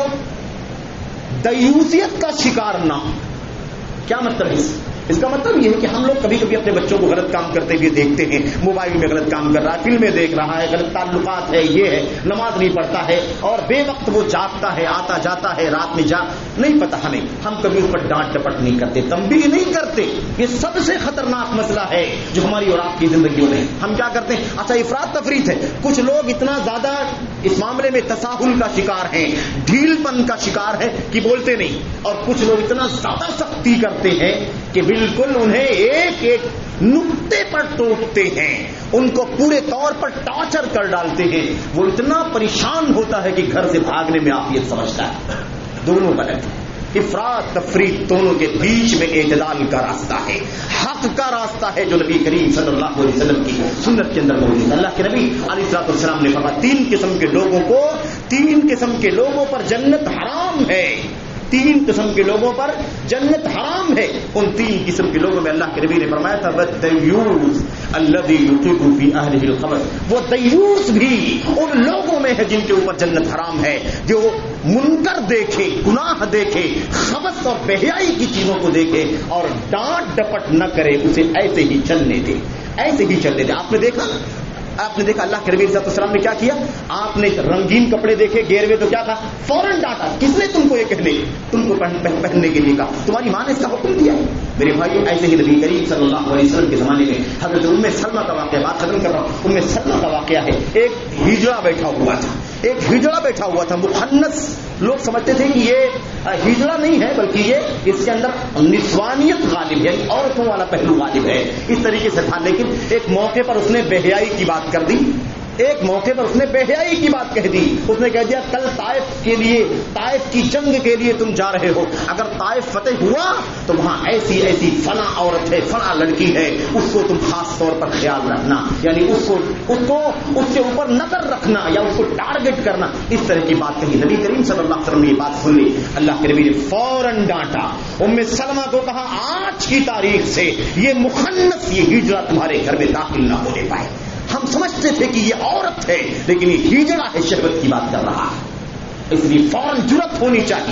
دیوسیت کا شکار نہ ہو۔ کیا مطلب ہے اس کا مطلب یہ ہے کہ ہم لوگ کبھی کبھی اپنے بچوں کو غلط کام کرتے ہوئے دیکھتے ہیں، موبائل میں غلط کام کر رہا ہے، فلمیں دیکھ رہا ہے، غلط تعلقات ہے، یہ ہے، نماز نہیں پڑھتا ہے اور بے وقت وہ جاگتا ہے، آتا جاتا ہے، رات میں جا نہیں پتا ہمیں، ہم کبھی اس پر ڈانٹ ڈپٹ نہیں کرتے، تنبیہ نہیں کرتے۔ یہ سب سے خطرناک مسئلہ ہے جو ہماری اور آپ کی زندگیوں میں ہم کیا کرتے ہیں؟ اچھا افراط تفریط ہے، کچھ لوگ اتنا زیادہ اس معاملے میں تساہل کا شکار ہیں، ڈھیل پن کا شکار ہے کہ بولتے نہیں، اور کچھ لوگ اتنا زیادہ سختی کرتے ہیں کہ بالکل انہیں ایک ایک نقطے پر ٹوکتے ہیں، ان کو پورے طور پر ٹارچر کر ڈالتے ہیں، وہ اتنا پریشان ہوتا ہے کہ گھر سے بھاگنے میں عافیت سمجھتا ہے۔ دونوں غلط ہیں، افراط تفریط دونوں کے بیچ میں اعتدال کا راستہ ہے، حق کا راستہ ہے جو نبی کریم صلی اللہ علیہ وسلم کی سنت کے اندر موجود ہے۔ اللہ کے نبی علیہ الصلوۃ والسلام نے فرمایا تین قسم کے لوگوں کو تین قسم کے لوگوں پر جنت حرام ہے، تین قسم کے لوگوں پر جنت حرام ہے۔ ان تین قسم کے لوگوں میں اللہ کے نبی نے فرمایا تھا والدیوث الذی یقر فی اہلہ الخبث، وہ دیوث بھی ان لوگوں میں ہے جن کے اوپر جنت حرام ہے، جو منکر دیکھے، گناہ دیکھے، خبث اور بے حیائی کی چیزوں کو دیکھے اور ڈانٹ ڈپٹ نہ کرے، اسے ایسے ہی چلنے دے، ایسے ہی چلنے دے۔ آپ نے دیکھا آپ نے دیکھا اللہ کے نبی صلی اللہ علیہ وسلم نے کیا کیا؟ آپ نے رنگین کپڑے دیکھے گیروے تو کیا تھا؟ فوراً ڈانٹا۔ کس نے تم کو یہ کہنے تم کو پہننے کے لیے کہا؟ تمہاری ماں نے اس کا حکم دیا۔ میرے بھائی ایسے ہی نبی کریم صلی اللہ علیہ وسلم کے زمانے میں حضرت ام سلمہ کا واقعہ، بات ختم کر رہا ہوں، ام سلمہ کا واقعہ ہے۔ ایک ہجڑا بیٹھا ہوا تھا ایک ہجڑا بیٹھا ہوا تھا مخنث، لوگ سمجھتے تھے کہ یہ ہجڑا نہیں ہے بلکہ یہ اس کے اندر نسوانیت غالب ہے، عورتوں والا پہلو غالب ہے، اس طریقے سے تھا۔ لیکن ایک موقع پر اس نے بے حیائی کی بات کر دی، ایک موقع پر اس نے بے حیائی کی بات کہہ دی۔ اس نے کہہ دیا کل طائف کے لیے، طائف کی جنگ کے لیے تم جا رہے ہو، اگر طائف فتح ہوا تو وہاں ایسی ایسی فلاں عورت ہے، فلاں لڑکی ہے، اس کو تم خاص طور پر خیال رکھنا، یعنی اس کو اس کو اس کے اوپر نظر رکھنا یا اس کو ٹارگٹ کرنا، اس طرح کی بات کہی۔ نبی کریم صلی اللہ علیہ وسلم نے یہ بات سن لی، اللہ کے نبی نے فوراً ڈانٹا، ام سلمہ کو کہا آج کی تاریخ سے یہ مخنث، یہ ہجڑا تمہارے گھر میں داخل نہ ہونے پائے۔ ہم سمجھتے تھے کہ یہ عورت ہے لیکن یہ ہجڑا ہے، شہوت کی بات کر رہا ہے، اس لیے فوراً جرأت ہونی چاہیے،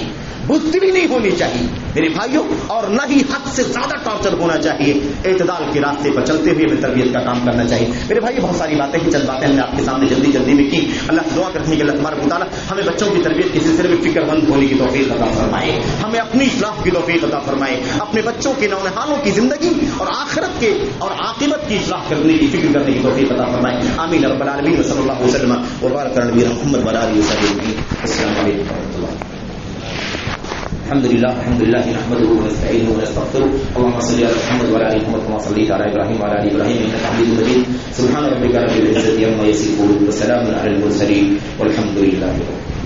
بزدلی نہیں ہونی چاہیے میرے بھائیوں، اور نہ ہی حد سے زیادہ ٹارچر ہونا چاہیے. اعتدال کے راستے پر چلتے ہوئے ہمیں تربیت کا کام کرنا چاہیے. میرے بھائی بہت ساری باتیں ہیں، چند باتیں ہم نے آپ کے سامنے جلدی جلدی میں کی. اللہ سے دعا کرتے ہیں کہ اللہ تبارک و تعالیٰ ہمیں بچوں کی تربیت کے سلسلے میں فکر مند ہونے کی توفیق عطا فرمائے، ہمیں اپنی اصلاح کی توفیق عطا فرمائے، اپنے بچوں کے نونہالوں کی زندگی اور آخرت کے اور عاقبت کی اصلاح کرنے کی فکر کرنے کی توفیق عطا فرمائے. آمین رب العالمین. صلی اللہ علیہ وسلم وبارک علی نبینا محمد وعلی آلہ وصحبہ. السلام علیکم ورحمۃ اللہ. الحمد لله الحمد لله نحمده ونستعينه ونستغفره. اللهم صل على محمد وعلى ال محمد كما صليت على ابراهيم وعلى ال ابراهيم انك حميد مجيد. سبحان ربك رب العزة عما يصفون وسلام على المرسلين والحمد لله رب العالمين.